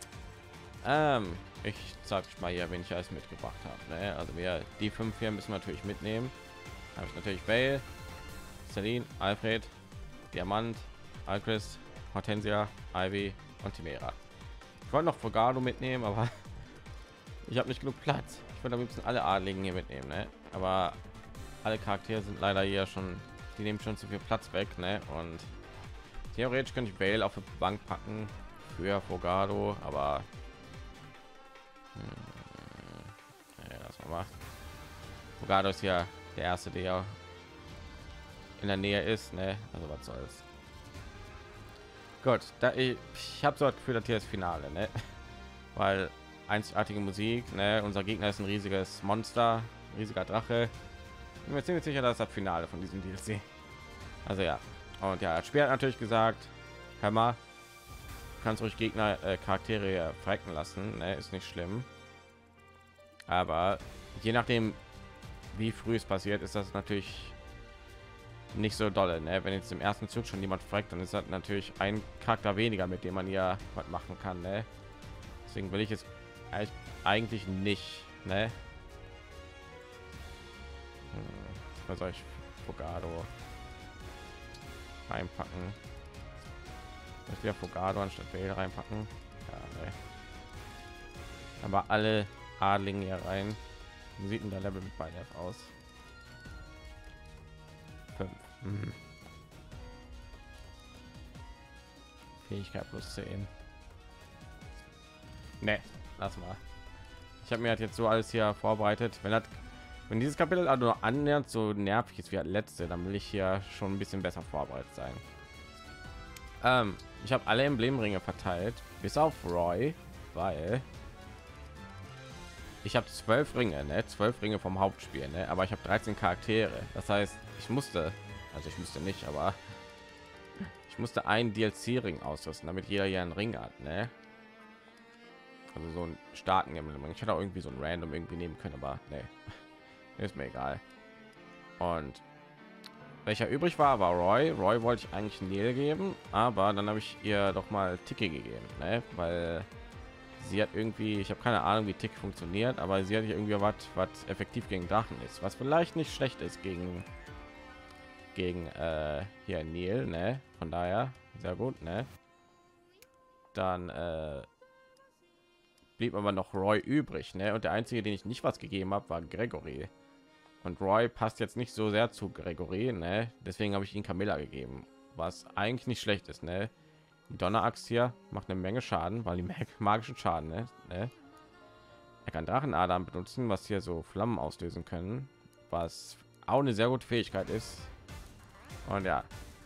Ich sag mal hier, wenn ich alles mitgebracht habe, ne? Also wir die 5 hier müssen wir natürlich mitnehmen. Habe ich natürlich Bale, Celine, Alfred, Diamant, Alchrist, Hortensia, Ivy und Timera. Ich wollte noch Fogado mitnehmen, aber ich habe nicht genug Platz. Ich würde am liebsten alle Adligen hier mitnehmen, ne? Aber alle Charaktere sind leider hier schon, die nehmen schon zu viel Platz weg, ne? Und theoretisch könnte ich Bale auf die Bank packen für Fogado, aber das mal. Fogado ist ja der erste, der in der Nähe ist, ne? Also was soll's. Gut, da ich habe so das Gefühl, dass hier das Finale, ne? Weil einzigartige Musik, ne? Unser Gegner ist ein riesiges Monster, riesiger Drache. Ich bin mir ziemlich sicher, dass das Finale von diesem DLC. Also ja, und ja, das Spiel hat natürlich gesagt, hör mal, du kannst ruhig Gegner Charaktere verrecken lassen, ne? Ist nicht schlimm, aber je nachdem wie früh es passiert, ist das natürlich nicht so dolle, ne? Wenn jetzt im ersten Zug schon jemand fragt, dann ist das natürlich ein Charakter weniger, mit dem man ja was machen kann, ne? Deswegen will ich jetzt eigentlich nicht, ne? Was soll ich Fogado reinpacken? Ich wieder Fogado anstatt Bale reinpacken. Ja, ne. Aber alle Adlinge hier rein. Wie sieht denn der Level mit beiden aus? Fähigkeit plus 10. Ne, lass mal. Ich habe mir halt jetzt so alles hier vorbereitet. Wenn dieses Kapitel also annähernd so nervig ist wie das letzte, dann will ich hier schon ein bisschen besser vorbereitet sein. Ich habe alle Emblemringe verteilt, bis auf Roy, weil ich habe 12 Ringe, ne? 12 Ringe vom Hauptspiel, ne? Aber ich habe 13 Charaktere. Das heißt, ich musste nicht, aber ich musste einen DLC-Ring ausrüsten, damit jeder hier einen Ring hat, ne? Also so einen starken Emblem. Ich hätte auch irgendwie so ein Random irgendwie nehmen können, aber ne, ist mir egal. Und welcher übrig war Roy. Roy wollte ich eigentlich Neil geben, aber dann habe ich ihr doch mal Tiki gegeben, ne? Weil sie hat irgendwie, ich habe keine Ahnung, wie Tick funktioniert, aber sie hat irgendwie was effektiv gegen Drachen ist, was vielleicht nicht schlecht ist gegen hier Neil, ne? Von daher sehr gut, ne? Dann blieb aber noch Roy übrig, ne? Und der einzige, den ich nicht was gegeben habe, war Gregory. Und Roy passt jetzt nicht so sehr zu Gregory, ne? Deswegen habe ich ihn Camilla gegeben, was eigentlich nicht schlecht ist, ne? Die Donneraxt hier macht eine Menge Schaden, weil die magischen Schaden, ne? Er kann Drachenadern benutzen, was hier so Flammen auslösen können, was auch eine sehr gute Fähigkeit ist. Und ja,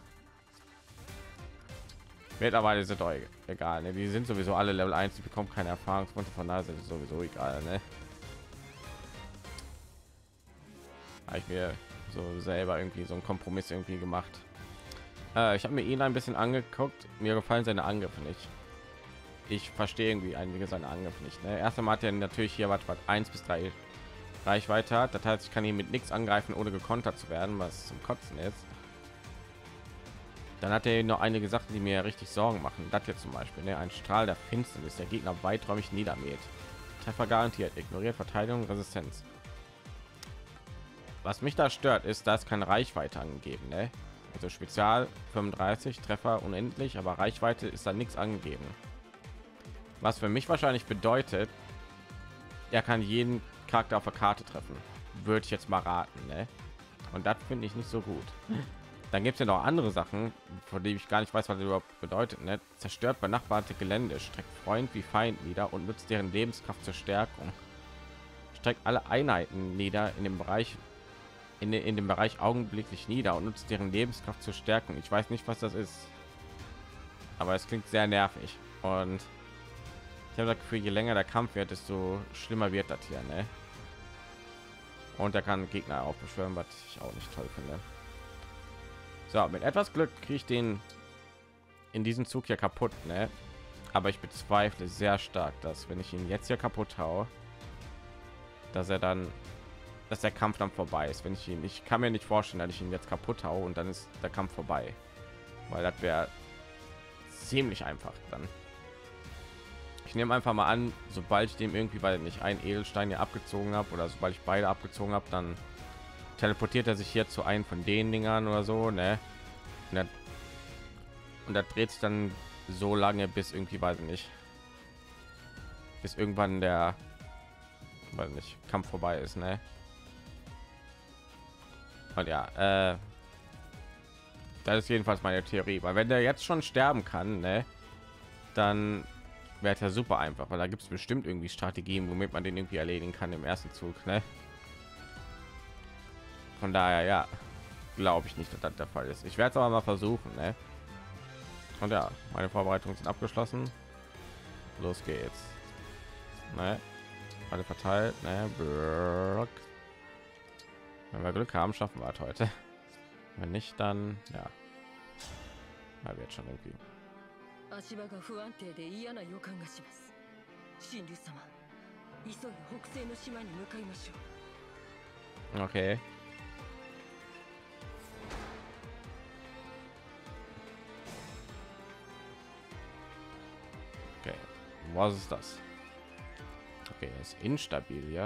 mittlerweile sind doch egal, ne? Die sind sowieso alle Level 1, die bekommen keine Erfahrungspunkte, von daher sind es sowieso egal, ne? Habe ich mir so selber irgendwie so einen Kompromiss irgendwie gemacht. Ich habe mir ihn ein bisschen angeguckt, mir gefallen seine Angriffe nicht. Ich verstehe irgendwie einige seine Angriffe nicht, ne? Erst einmal hat er natürlich hier was 1 bis 3 Reichweite hat, das heißt, ich kann ihn mit nichts angreifen, ohne gekontert zu werden, was zum Kotzen ist. Dann hat er noch einige Sachen, die mir richtig Sorgen machen. Das jetzt zum Beispiel, ne? Ein Strahl der Finsternis, der Gegner weiträumig niedermäht. Treffer garantiert, ignoriert Verteidigung, Resistenz. Was mich da stört, ist, dass keine Reichweite angegeben, ne? Also Spezial 35 Treffer unendlich, aber Reichweite ist da nichts angegeben. Was für mich wahrscheinlich bedeutet, er kann jeden Charakter auf der Karte treffen. Würde ich jetzt mal raten, ne? Und das finde ich nicht so gut. Dann gibt es ja noch andere Sachen, von denen ich gar nicht weiß, was das überhaupt bedeutet. Ne? Zerstört benachbarte Gelände, streckt Freund wie Feind nieder und nutzt deren Lebenskraft zur Stärkung. Streckt alle Einheiten nieder in dem Bereich in dem Bereich augenblicklich nieder und nutzt deren Lebenskraft zur Stärkung. Ich weiß nicht, was das ist, aber es klingt sehr nervig. Und ich habe das Gefühl, je länger der Kampf wird, desto schlimmer wird das hier, ne? Und er kann Gegner aufbeschwören, was ich auch nicht toll finde. So, mit etwas Glück kriege ich den in diesem Zug hier kaputt, ne? Aber ich bezweifle sehr stark, dass wenn ich ihn jetzt hier kaputt haue, dass der Kampf dann vorbei ist. Wenn ich kann mir nicht vorstellen, dass ich ihn jetzt kaputt haue und dann ist der Kampf vorbei, weil das wäre ziemlich einfach dann. Ich nehme einfach mal an, sobald ich dem irgendwie, weil nicht ein Edelstein hier abgezogen habe oder sobald ich beide abgezogen habe, dann teleportiert er sich hier zu einem von den Dingern oder so, ne? Und da dreht sich dann so lange, bis irgendwie, weiß ich nicht, bis irgendwann der, weiß nicht, Kampf vorbei ist, ne? Und ja, das ist jedenfalls meine Theorie, weil wenn der jetzt schon sterben kann, ne, dann wäre ja super einfach, weil da gibt es bestimmt irgendwie Strategien, womit man den irgendwie erledigen kann im ersten Zug, ne? Von daher, ja, glaube ich nicht, dass das der Fall ist. Ich werde es aber mal versuchen, ne? Und ja, meine Vorbereitungen sind abgeschlossen. Los geht's. Ne? Alle verteilt, ne? Brock. Wenn wir Glück haben, schaffen wir es heute. Wenn nicht, dann ja. Da wird schon irgendwie. Okay. Okay, was ist das? Okay, ist instabil, ja.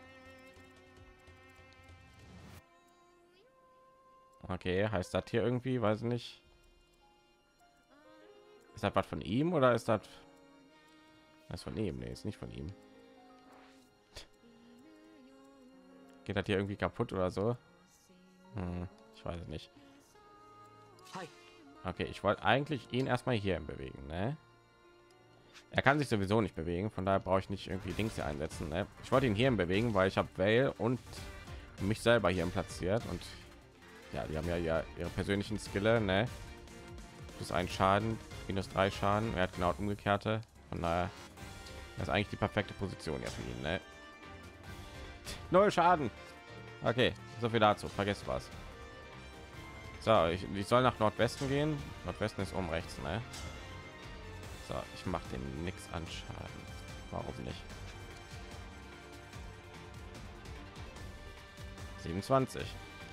Okay, heißt das hier irgendwie, weiß nicht. Ist das was von ihm oder ist das von ihm? Nee, ist nicht von ihm. Geht das hier irgendwie kaputt oder so? Ich weiß es nicht. Okay, ich wollte eigentlich ihn erstmal hier bewegen, ne? Er kann sich sowieso nicht bewegen, von daher brauche ich nicht irgendwie Dings hier einsetzen, ne? Ich wollte ihn hier bewegen, weil ich habe Vale und mich selber hier platziert und ja, die haben ja ihre persönlichen Skille, ne? Plus ein Schaden, minus 3 Schaden. Er hat genau umgekehrte, von daher das ist eigentlich die perfekte Position ja für ihn, ne? 0 Schaden. Okay, so viel dazu. Vergesst was. So, ich soll nach Nordwesten gehen. Nordwesten ist oben rechts, ne? So, ich mache den nix an Schaden. Warum nicht? 27.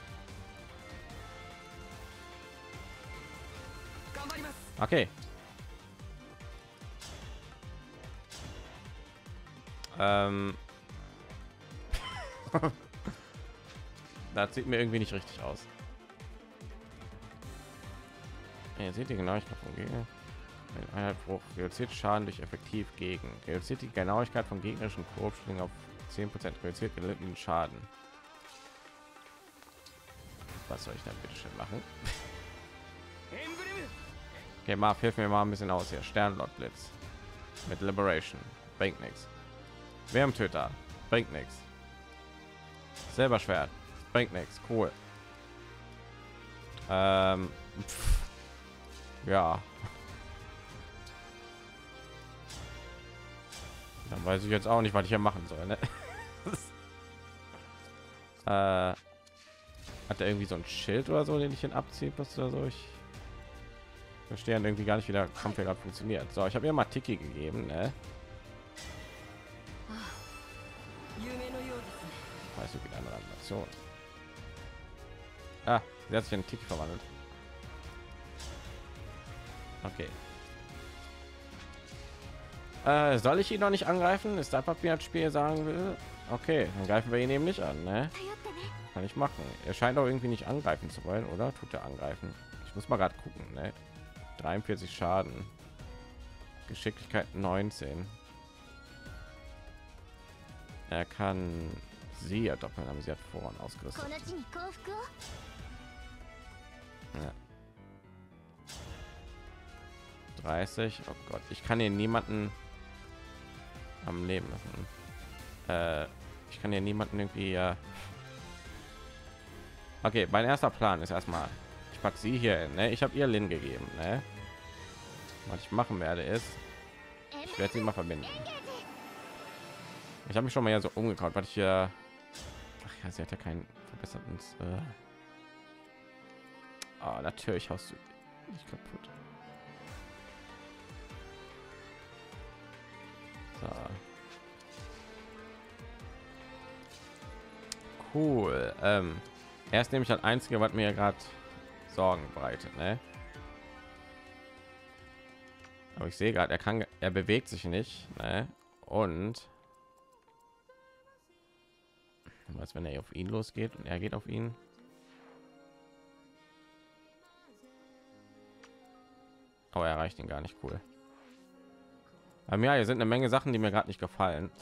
Okay. Das sieht mir irgendwie nicht richtig aus. Ihr seht die Genauigkeit von Gegner. Einheitbruch reduziert Schaden durch effektiv gegen. Reduziert die Genauigkeit von gegnerischen Korbschlingen auf 10%. Reduziert gelittenen Schaden. Was soll ich dann bitte schön machen? Okay, Marv, hilf mir mal ein bisschen aus hier. Sternlord Blitz mit Liberation. Bringt nichts. Wärmtöter. Bringt nichts. Silberschwert. Bringt nichts. Cool. Ja. Dann weiß ich jetzt auch nicht, was ich hier machen soll. Ne? Hat er irgendwie so ein Schild oder so, den ich ihn abziehe, was oder so? Ich verstehe irgendwie gar nicht, wie der Kampf hier gerade funktioniert. So, ich habe ihr mal Tiki gegeben, ne? Weiß nicht, wie eine Animation. Ah, sie hat sich in Tiki verwandelt. Okay. Soll ich ihn noch nicht angreifen? Ist das, was mir das Spiel sagen will? Okay, dann greifen wir ihn eben nicht an, ne? Kann ich machen. Er scheint auch irgendwie nicht angreifen zu wollen, oder? Tut er angreifen? Ich muss mal gerade gucken, ne? 43 Schaden. Geschicklichkeit 19. Er kann sie ja doppeln, aber sie hat voran ausgerüstet. Ja. 30. Oh Gott, ich kann hier niemanden am Leben lassen. Ich kann hier niemanden irgendwie. Okay, mein erster Plan ist erstmal, ich packe sie hier hin, ne? Ich habe ihr Lin gegeben, ne? Was ich machen werde ist, ich werde sie mal verbinden. Ich habe mich schon mal ja so umgekaut, weil ich hier, ach ja, sie hat ja keinen verbesserten. Natürlich hast du nicht kaputt. So. Cool. Er ist nämlich das einzige, was mir gerade Sorgen bereitet, ne? Aber ich sehe gerade, er bewegt sich nicht, ne? Und was, wenn er auf ihn losgeht und er geht auf ihn? Oh, er erreicht ihn gar nicht, cool. Aber ja, hier sind eine Menge Sachen, die mir gerade nicht gefallen.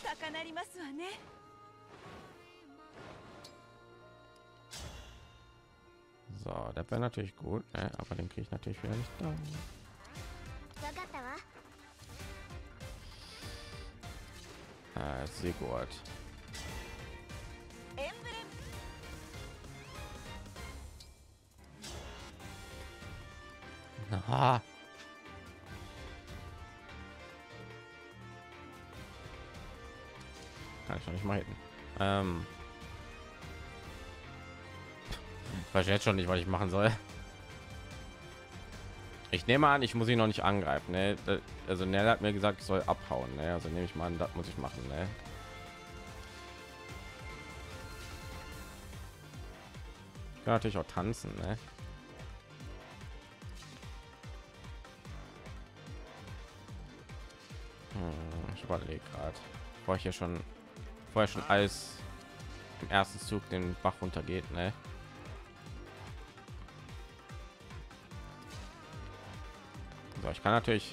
So, das wäre natürlich gut, ne? Aber den kriege ich natürlich wieder nicht da. Sigurd. Na. Kann ich noch nicht mal hitten. Ich weiß jetzt schon nicht, was ich machen soll. Ich nehme an, ich muss ihn noch nicht angreifen, ne? Also Nell hat mir gesagt, ich soll abhauen, ne? Also nehme ich mal an, das muss ich machen, ne? Ich kann natürlich auch tanzen, ne? Ich überlege gerade, bevor ich hier schon vorher schon alles im ersten Zug den Bach runtergeht, ne? So, ich kann natürlich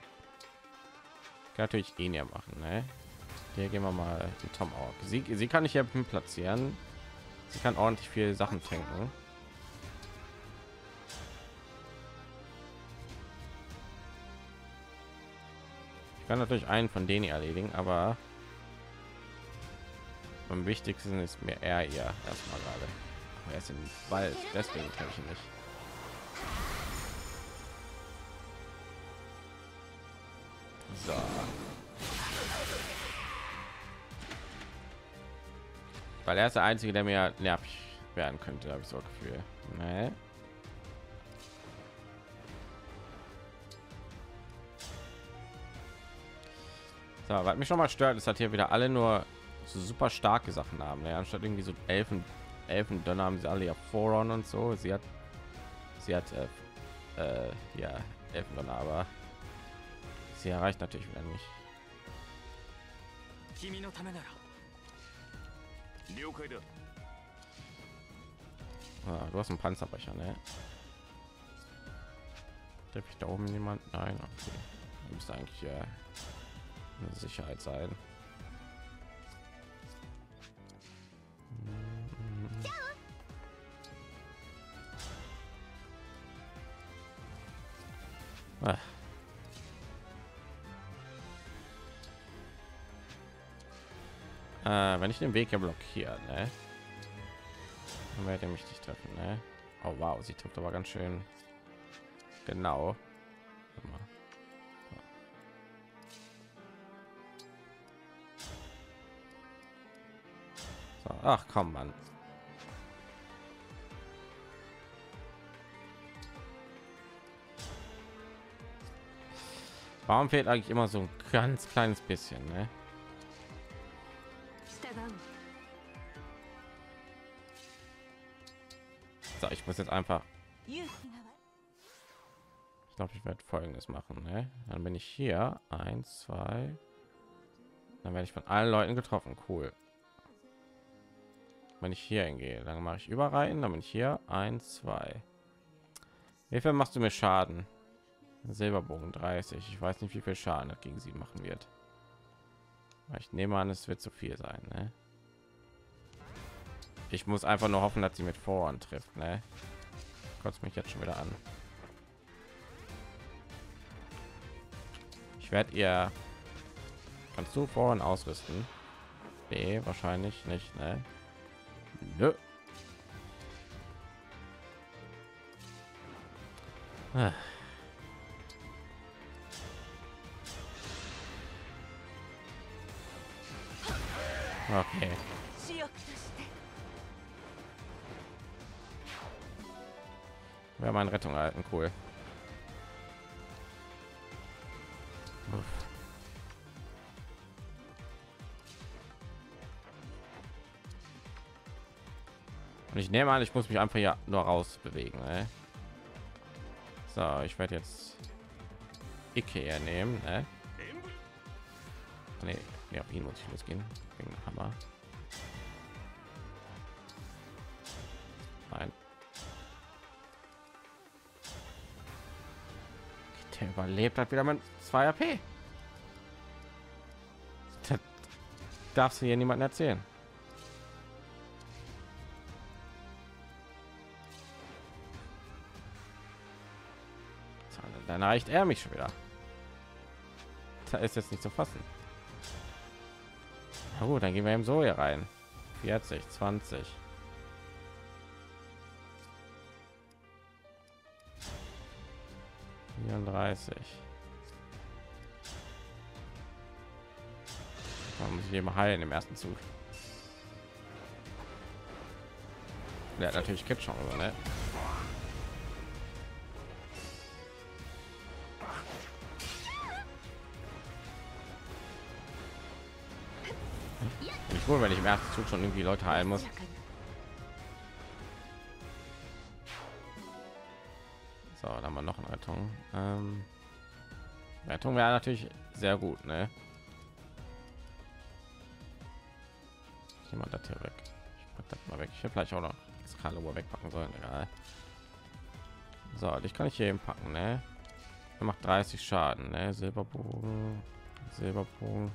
ihn ja machen, ne? Hier gehen wir mal die Tom Ork. Sie kann ich hier platzieren. Sie kann ordentlich viel Sachen tanken. Ich kann natürlich einen von denen erledigen, aber am wichtigsten ist mir er hier erstmal gerade. Er ist im Wald, deswegen kann ich ihn nicht. So. Weil er ist der einzige, der mir nervig werden könnte, habe ich so ein Gefühl. Nee. So, was mich schon mal stört, ist, dass hier wieder alle nur so super starke Sachen haben, ne? Anstatt irgendwie so Elfendonner haben sie alle ja Voron und so. Sie hat ja Elfendonner, aber sie erreicht natürlich wieder nicht. Ah, du hast einen Panzerbrecher, ne? Darf ich da oben jemand? Nein, okay. Du musst eigentlich ja eine Sicherheit sein. Ah. Wenn ich den Weg hier blockiere, ne? Dann werde ich mich nicht treffen, ne? Oh wow, sie trifft aber ganz schön genau. So, ach komm, Mann. Warum fehlt eigentlich immer so ein ganz kleines bisschen, ne? So, ich muss jetzt einfach. Ich glaube, ich werde Folgendes machen, ne? Dann bin ich hier 1, 2. Dann werde ich von allen Leuten getroffen. Cool. Wenn ich hier hingehe, dann mache ich überrein. Dann bin ich hier 1, 2. Wie viel machst du mir Schaden? Silberbogen 30. Ich weiß nicht, wie viel Schaden das gegen sie machen wird. Ich nehme an, es wird zu viel sein, ne? Ich muss einfach nur hoffen, dass sie mit Vorhand trifft, ne? Kotzt mich jetzt schon wieder an. Ich werde ihr. Kannst du Vorhand ausrüsten? B wahrscheinlich nicht, ne? Nö. Ah. Okay. Wir haben eine Rettung erhalten, cool. Uff. Und ich nehme an, ich muss mich einfach ja nur raus bewegen, ne? So, ich werde jetzt Ikea nehmen, ne? Nee, nee, auf ihn muss ich losgehen. Wegen dem Hammer. Nein. Der überlebt hat wieder mit 2 AP. Das darfst du hier niemanden erzählen. So, dann erreicht er mich schon wieder. Da ist jetzt nicht zu fassen. Na gut, dann gehen wir eben so hier rein. 40, 20. Da muss ich eben heilen im ersten Zug. Der hat natürlich Kit schon, ne? Ich wohl, wenn ich im ersten Zug schon irgendwie Leute heilen muss. So, dann haben wir noch eine Rettung. Rettung wäre natürlich sehr gut, ne? Jemand das hier weg. Ich pack das mal weg. Ich hätte vielleicht auch noch das Kalor wegpacken sollen. Egal. So, ich kann ich hier eben packen, ne? Er macht 30 Schaden, ne? Silberbogen, Silberbogen.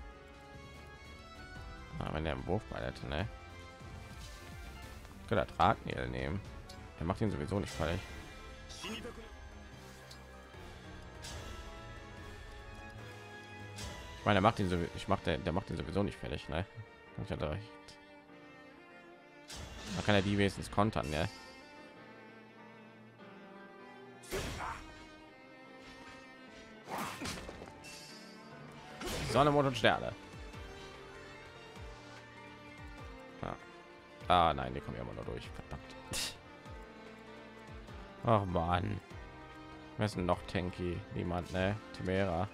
Na, wenn der im Wurfball hätte, ne? Ich könnte Drahtnägel nehmen. Er macht ihn sowieso nicht falsch. meine, der macht ihn so, der macht ihn sowieso nicht fertig, ne? Ich hatte recht. Da kann er die wenigstens kontern, ne? Sonne, Mond und Sterne. Ja. Ah, nein, die kommen ja immer nur durch. Verdammt. Ach man. Wer ist denn noch tanky? Niemand, ne? Timera.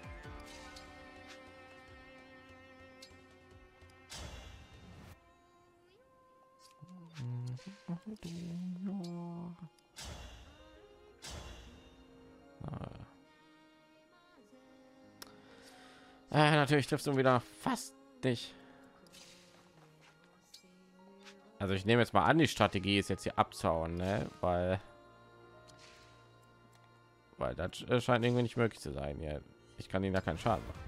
Natürlich triffst du wieder fast nicht. Also ich nehme jetzt mal an, die Strategie ist jetzt hier abzuhauen, ne? Weil das scheint irgendwie nicht möglich zu sein. Ja, ich kann ihnen da keinen Schaden machen.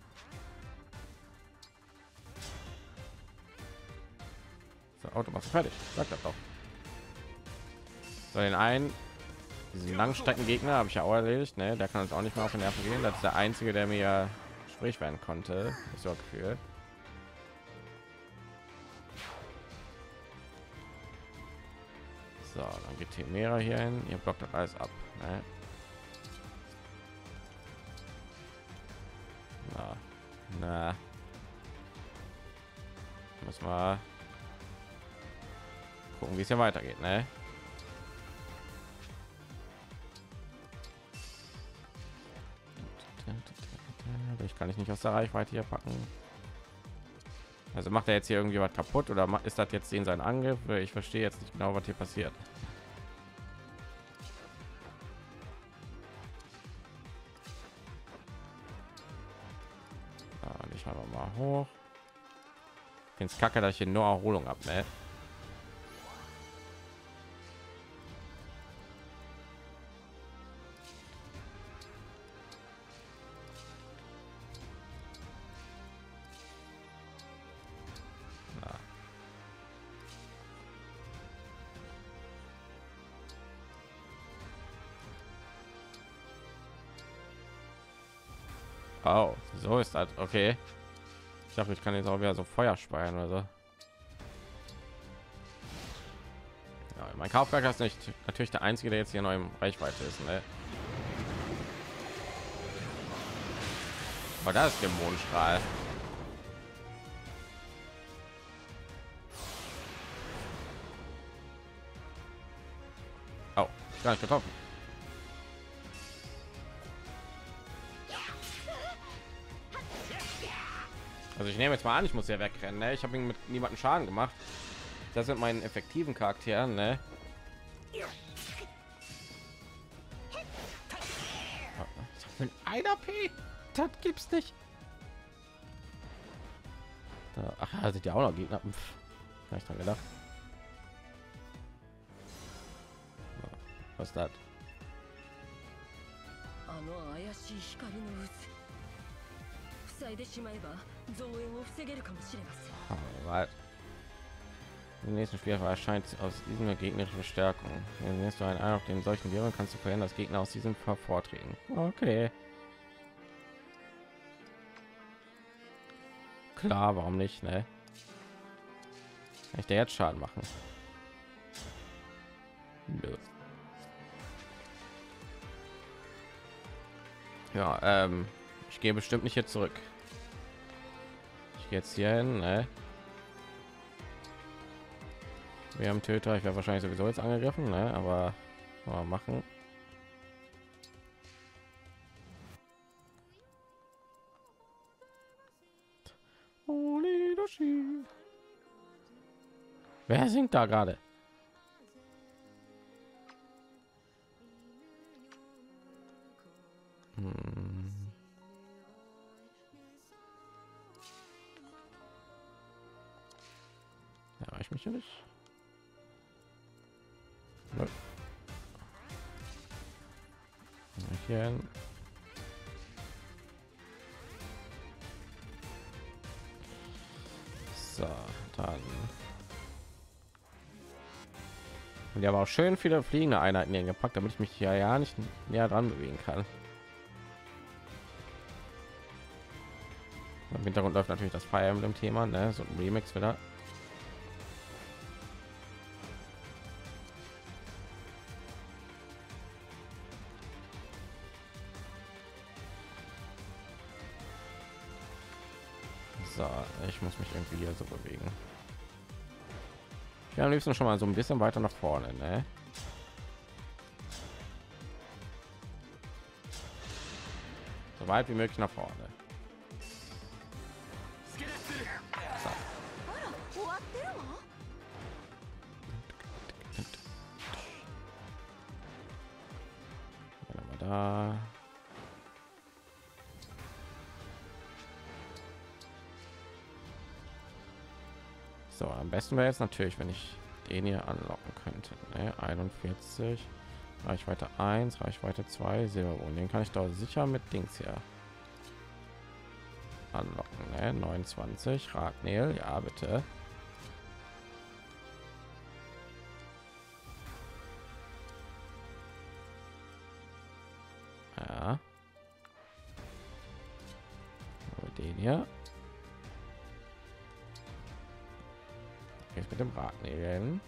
So, Auto machst du fertig. Sag das doch. So, den einen, diesen Langstreckengegner habe ich ja auch erledigt, ne? Der kann uns auch nicht mehr auf den Nerven gehen. Das ist der einzige, der mir Sprich werden konnte. Ich so Gefühl. So, dann geht Timera hier hin. Ihr blockt das alles ab. Ne? Na. Muss mal gucken, wie es hier weitergeht, ne? Ich kann ich nicht aus der Reichweite hier packen. Also macht er jetzt hier irgendwie was kaputt oder ist das jetzt in sein Angriff? Ich verstehe jetzt nicht genau, was hier passiert. Ich habe mal hoch. Ich finde es kacke, dass ich hier nur Erholung habe, ne? Oh, so ist das. Okay. Ich dachte, ich kann jetzt auch wieder so Feuer speichern oder so. Ja, mein Kaufwerk ist nicht natürlich der einzige, der jetzt hier neu im Reichweite ist, ne? Aber da ist der Mondstrahl. Oh, gar nicht getroffen. Also ich nehme jetzt mal an, ich muss ja wegrennen, ne? Ich habe ihn mit niemanden Schaden gemacht. Das sind meinen effektiven Charakteren, ne? Ich bin einer P. Das gibt's nicht. Da, ach, da sind ja auch noch Gegner. Pff, ich dran gedacht. Was ist das? Alright. Im nächsten Spiel erscheint aus diesem gegnerische Verstärkung. Wenn du einen auf den solchen Viren kannst du verhindern, dass Gegner aus diesem vortreten. Okay. Klar, warum nicht, ne? Kann ich der jetzt Schaden machen? Nö. Ja, ich gehe bestimmt nicht jetzt zurück. Ich gehe jetzt hier hin, ne? Wir haben Töter, ich werde wahrscheinlich sowieso jetzt angegriffen, ne? Aber mal machen. Wer singt da gerade? Ja, ich mich ja nicht. Hier hin. So, dann. Und ja, aber auch schön viele fliegende Einheiten hier gepackt, damit ich mich hier ja nicht näher dran bewegen kann. Im Hintergrund läuft natürlich das Fire Emblem Thema, ne? So ein Remix wieder. So, ich muss mich irgendwie hier so bewegen. Ja, am liebsten schon mal so ein bisschen weiter nach vorne, ne? So weit wie möglich nach vorne. 終わってるわ。 Da. So, am besten wäre jetzt natürlich, wenn ich den hier anlocken könnte. Ne? 41, Reichweite 1, Reichweite 2, Silberbogen. Den kann ich doch sicher mit Dings hier anlocken. Ne? 29, Ragnel, ja bitte. Ja. Aber den hier. Jetzt mit dem Ragnel.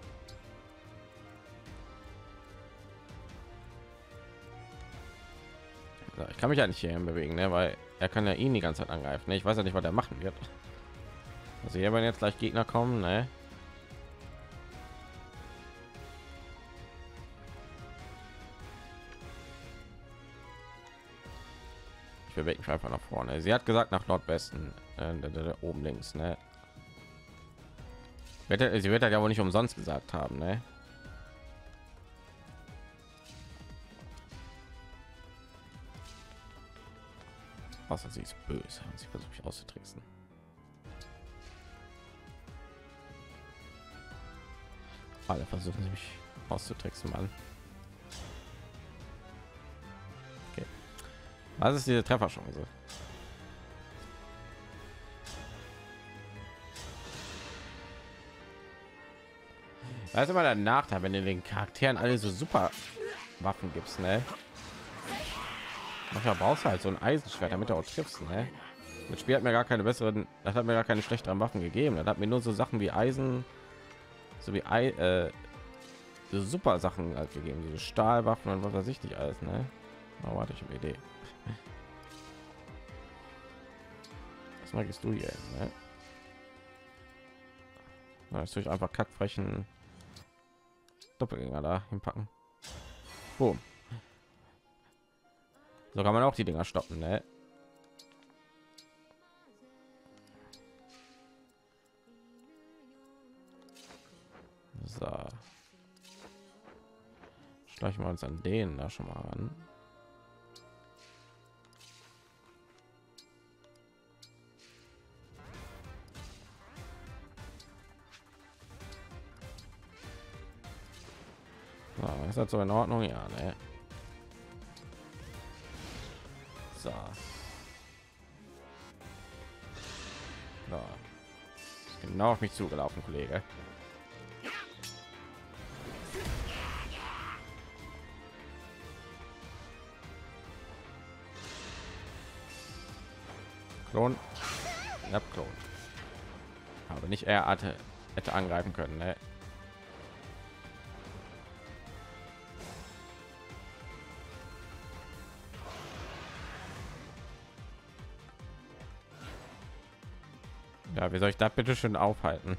So, ich kann mich ja nicht hierhin bewegen, ne? Weil er kann ja ihn die ganze Zeit angreifen. Ne? Ich weiß ja nicht, was er machen wird. Also hier werden jetzt gleich Gegner kommen, ne? Ich bewege mich einfach nach vorne. Sie hat gesagt nach Nordwesten, oben links, ne? Sie wird ja wohl nicht umsonst gesagt haben, ne? Außer sie ist böse und sie versucht mich auszutricksen. Alle versuchen sie mich auszutricksen, Mann. Okay. Was ist diese Trefferchance? Das ist immer der Nachteil, wenn du den Charakteren alle so super Waffen gibst, ne? Manchmal brauchst du halt so ein Eisenschwert, damit du auch triffst, ne? Das Spiel hat mir gar keine besseren, das hat mir gar keine schlechteren Waffen gegeben. Das hat mir nur so Sachen wie Eisen, so wie so super Sachen halt gegeben, diese Stahlwaffen und was weiß ich nicht alles, ne? Oh, warte, ich habe eine Idee. Was magst du hier, ne? Na, ist durch einfach kackfrechen Doppelgänger da hinpacken. Boom. So kann man auch die Dinger stoppen, ne? So. Schleichen wir uns an denen da schon mal an. So, ist das so in Ordnung? Ja, ne? So. So. Ist genau auf mich zugelaufen, Kollege. Klon. Ja, Klon. Aber nicht er hätte angreifen können, ne? Ja, wie soll ich das bitte schön aufhalten?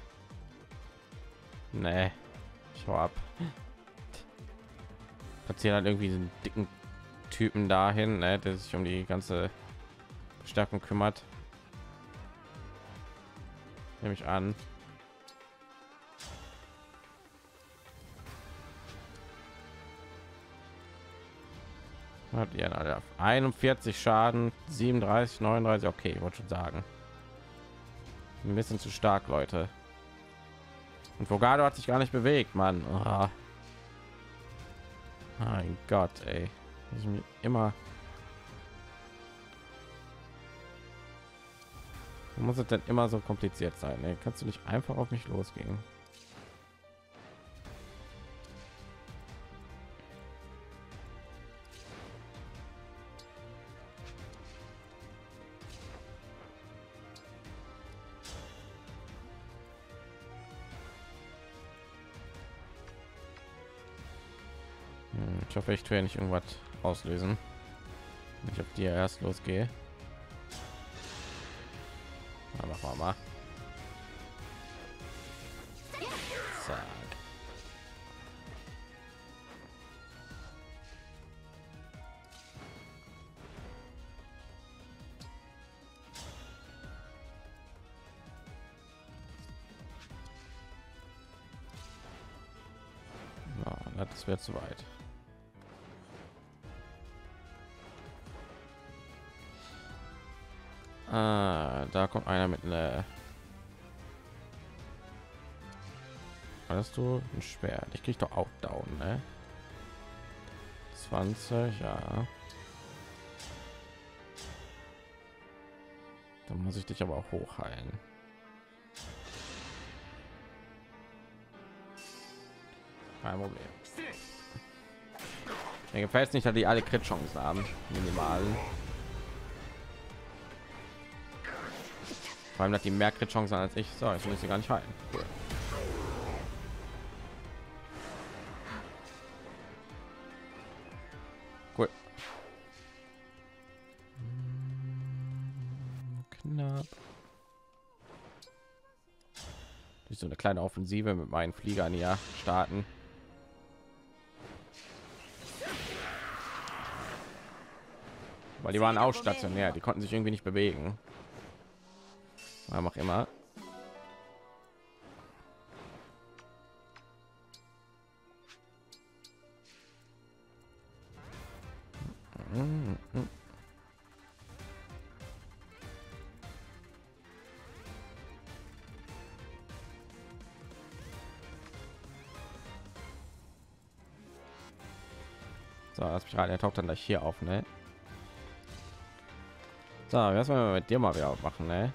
Nee, ich hau ab. Platzieren halt irgendwie den dicken Typen dahin, ne, der sich um die ganze Stärkung kümmert. Nehme ich an. Hat ja alle 41 Schaden, 37, 39. Okay, ich wollte schon sagen. Ein bisschen zu stark, Leute. Und Vogado hat sich gar nicht bewegt, Mann. Oh. Mein Gott, ey. Das ist mir immer. Muss es denn immer so kompliziert sein? Ey? Kannst du nicht einfach auf mich losgehen? Ich hoffe, ich tue nicht irgendwas auslösen. Ich auf die erst losgehe. Machen wir mal. Zack. Ja, das wäre zu weit. Da kommt einer mit einer. Hast du ein Schwert? Ich krieg doch auch down, ne? 20, ja. Dann muss ich dich aber auch hochheilen. Kein Problem. Mir gefällt es nicht, dass die alle Crit-Chancen haben. Minimal. Vor allem, dass die mehr Crit-Chancen als ich. So, ich muss sie gar nicht heilen. Cool. Cool. Knapp. Durch so eine kleine Offensive mit meinen Fliegern hier starten. Weil die waren auch stationär, die konnten sich irgendwie nicht bewegen. Man macht immer. So, das gerade, der taucht dann gleich hier auf, ne? So, was wollen wir mit dir mal wieder machen, ne?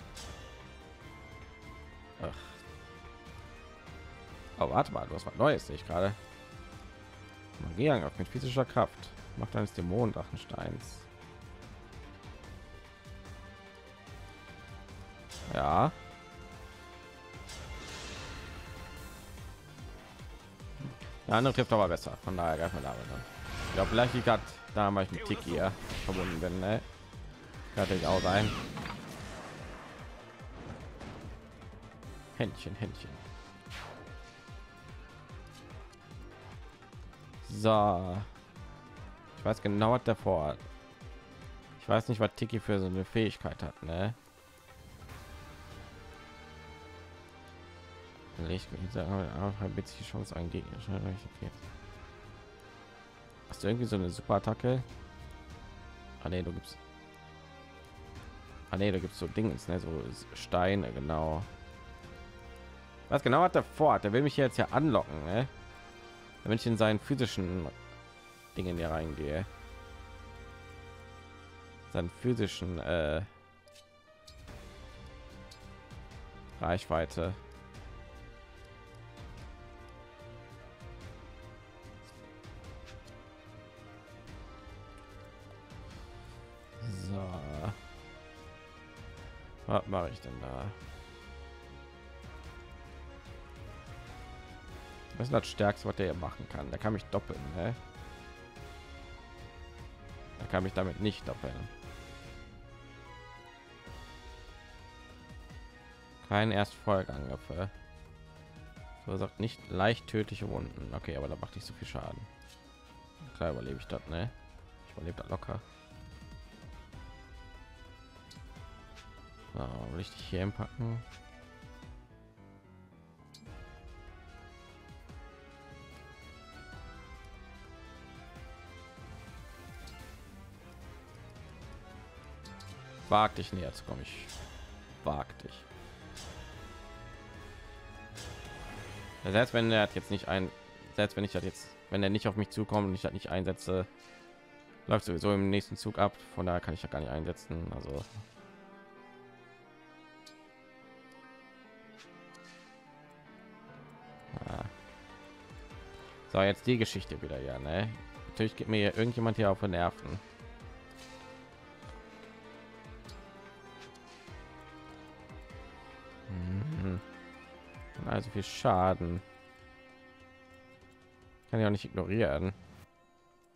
Ach. Oh, warte mal, du hast was Neues, sehe ich gerade. Magieangriff mit physischer Kraft. Macht eines Dämonendrachensteins. Ja. Der andere trifft aber besser. Von daher greifen wir damit an. Ich glaube, vielleicht liegt da, weil ich mit Tiki hier verbunden bin, ne? Kann ich auch sein. Händchen, Händchen. So. Ich weiß genau, was der vorhat. Ich weiß nicht, was Tiki für so eine Fähigkeit hat, ne? Ich die Chance ein Gegner. Hast du irgendwie so eine super Attacke? Ah, nee, du gibst. Ah, nee, da gibt es so Dinge, ne? So Steine, genau. Was genau hat der vor? Der will mich jetzt ja anlocken, ne? Damit ich in seinen physischen Dingen hier reingehe. Seinen physischen Reichweite. So. Was mache ich denn da? Was ist das Stärkste, was der hier machen kann? Der kann mich doppeln, ne? Er kann mich damit nicht doppeln. Kein Erstfolgeangriffe. So sagt nicht leicht tödliche Wunden. Okay, aber da macht nicht so viel Schaden. Klar überlebe ich das, ne? Ich überlebe das locker. So, will ich dich hier hinpacken? Wag dich näher zu kommen. Ich wag dich. Selbst wenn er jetzt nicht ein, selbst wenn ich das jetzt, wenn er nicht auf mich zukommt und ich das nicht einsetze, läuft sowieso im nächsten Zug ab. Von daher kann ich ja gar nicht einsetzen. Also ja. So, jetzt die Geschichte wieder, ja, ne? Natürlich gibt mir hier irgendjemand hier auf den Nerven. Also viel Schaden. Kann ich auch nicht ignorieren.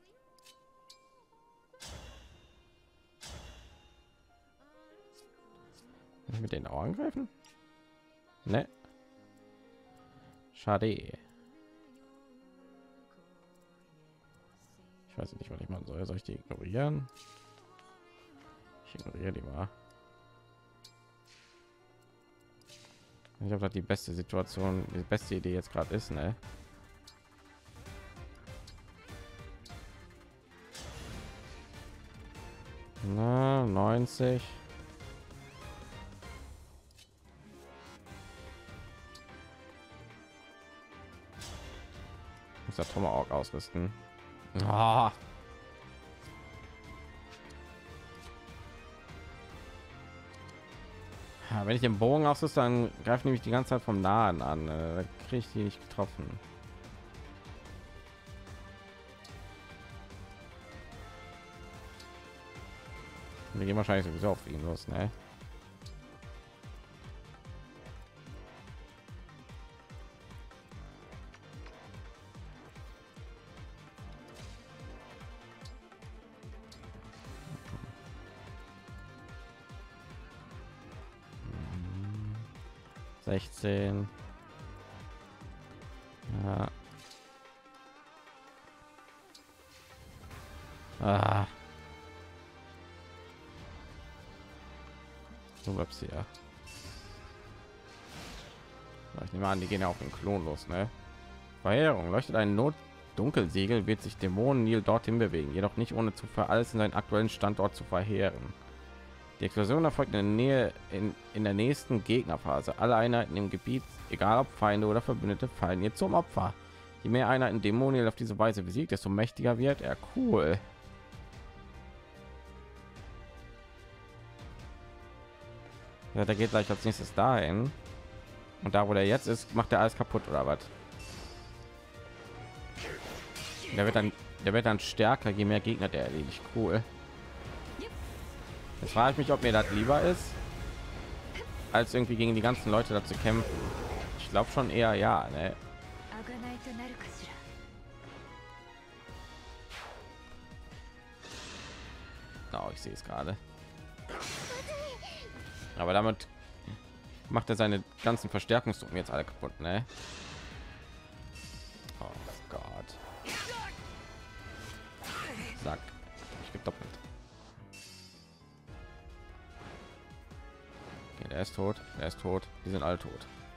Mit denen auch angreifen? Ne? Schade. Ich weiß nicht, was ich machen soll. Soll ich die ignorieren? Ich ignoriere die mal. Ich glaube, das die beste Situation, die beste Idee jetzt gerade ist, ne? Na, 90. Muss der Tomahawk ausrüsten. Ah. Ja, wenn ich den Bogen ausrüste, dann greift nämlich die ganze Zeit vom Nahen an. Da kriege ich die nicht getroffen. Wir gehen wahrscheinlich sowieso auf ihn los, ne? Hm. 16. Ja. Ah. So bleibst du ja. Ich nehme an, die gehen ja auf den Klon los, ne? Verheerung leuchtet ein Notdunkelsegel, wird sich Dämonen Nil dorthin bewegen, jedoch nicht ohne zuvor alles in seinen aktuellen Standort zu verheeren. Die Explosion erfolgt in der Nähe in der nächsten Gegnerphase. Alle Einheiten im Gebiet, egal ob Feinde oder Verbündete, fallen ihr zum Opfer. Je mehr Einheiten Dämonen auf diese Weise besiegt, desto mächtiger wird er. Cool. Ja, der geht gleich als nächstes dahin. Und da, wo der jetzt ist, macht er alles kaputt oder was? Der wird dann stärker, je mehr Gegner der erledigt. Cool. Jetzt frage ich mich, ob mir das lieber ist, als irgendwie gegen die ganzen Leute dazu kämpfen. Ich glaube schon eher ja, ne? Oh, ich sehe es gerade. Aber damit macht er seine ganzen Verstärkungstruppen jetzt alle kaputt, ne? Oh Gott. Sack. Ich gebe doppelt. Okay, der ist tot. Der ist tot. Die sind alle tot.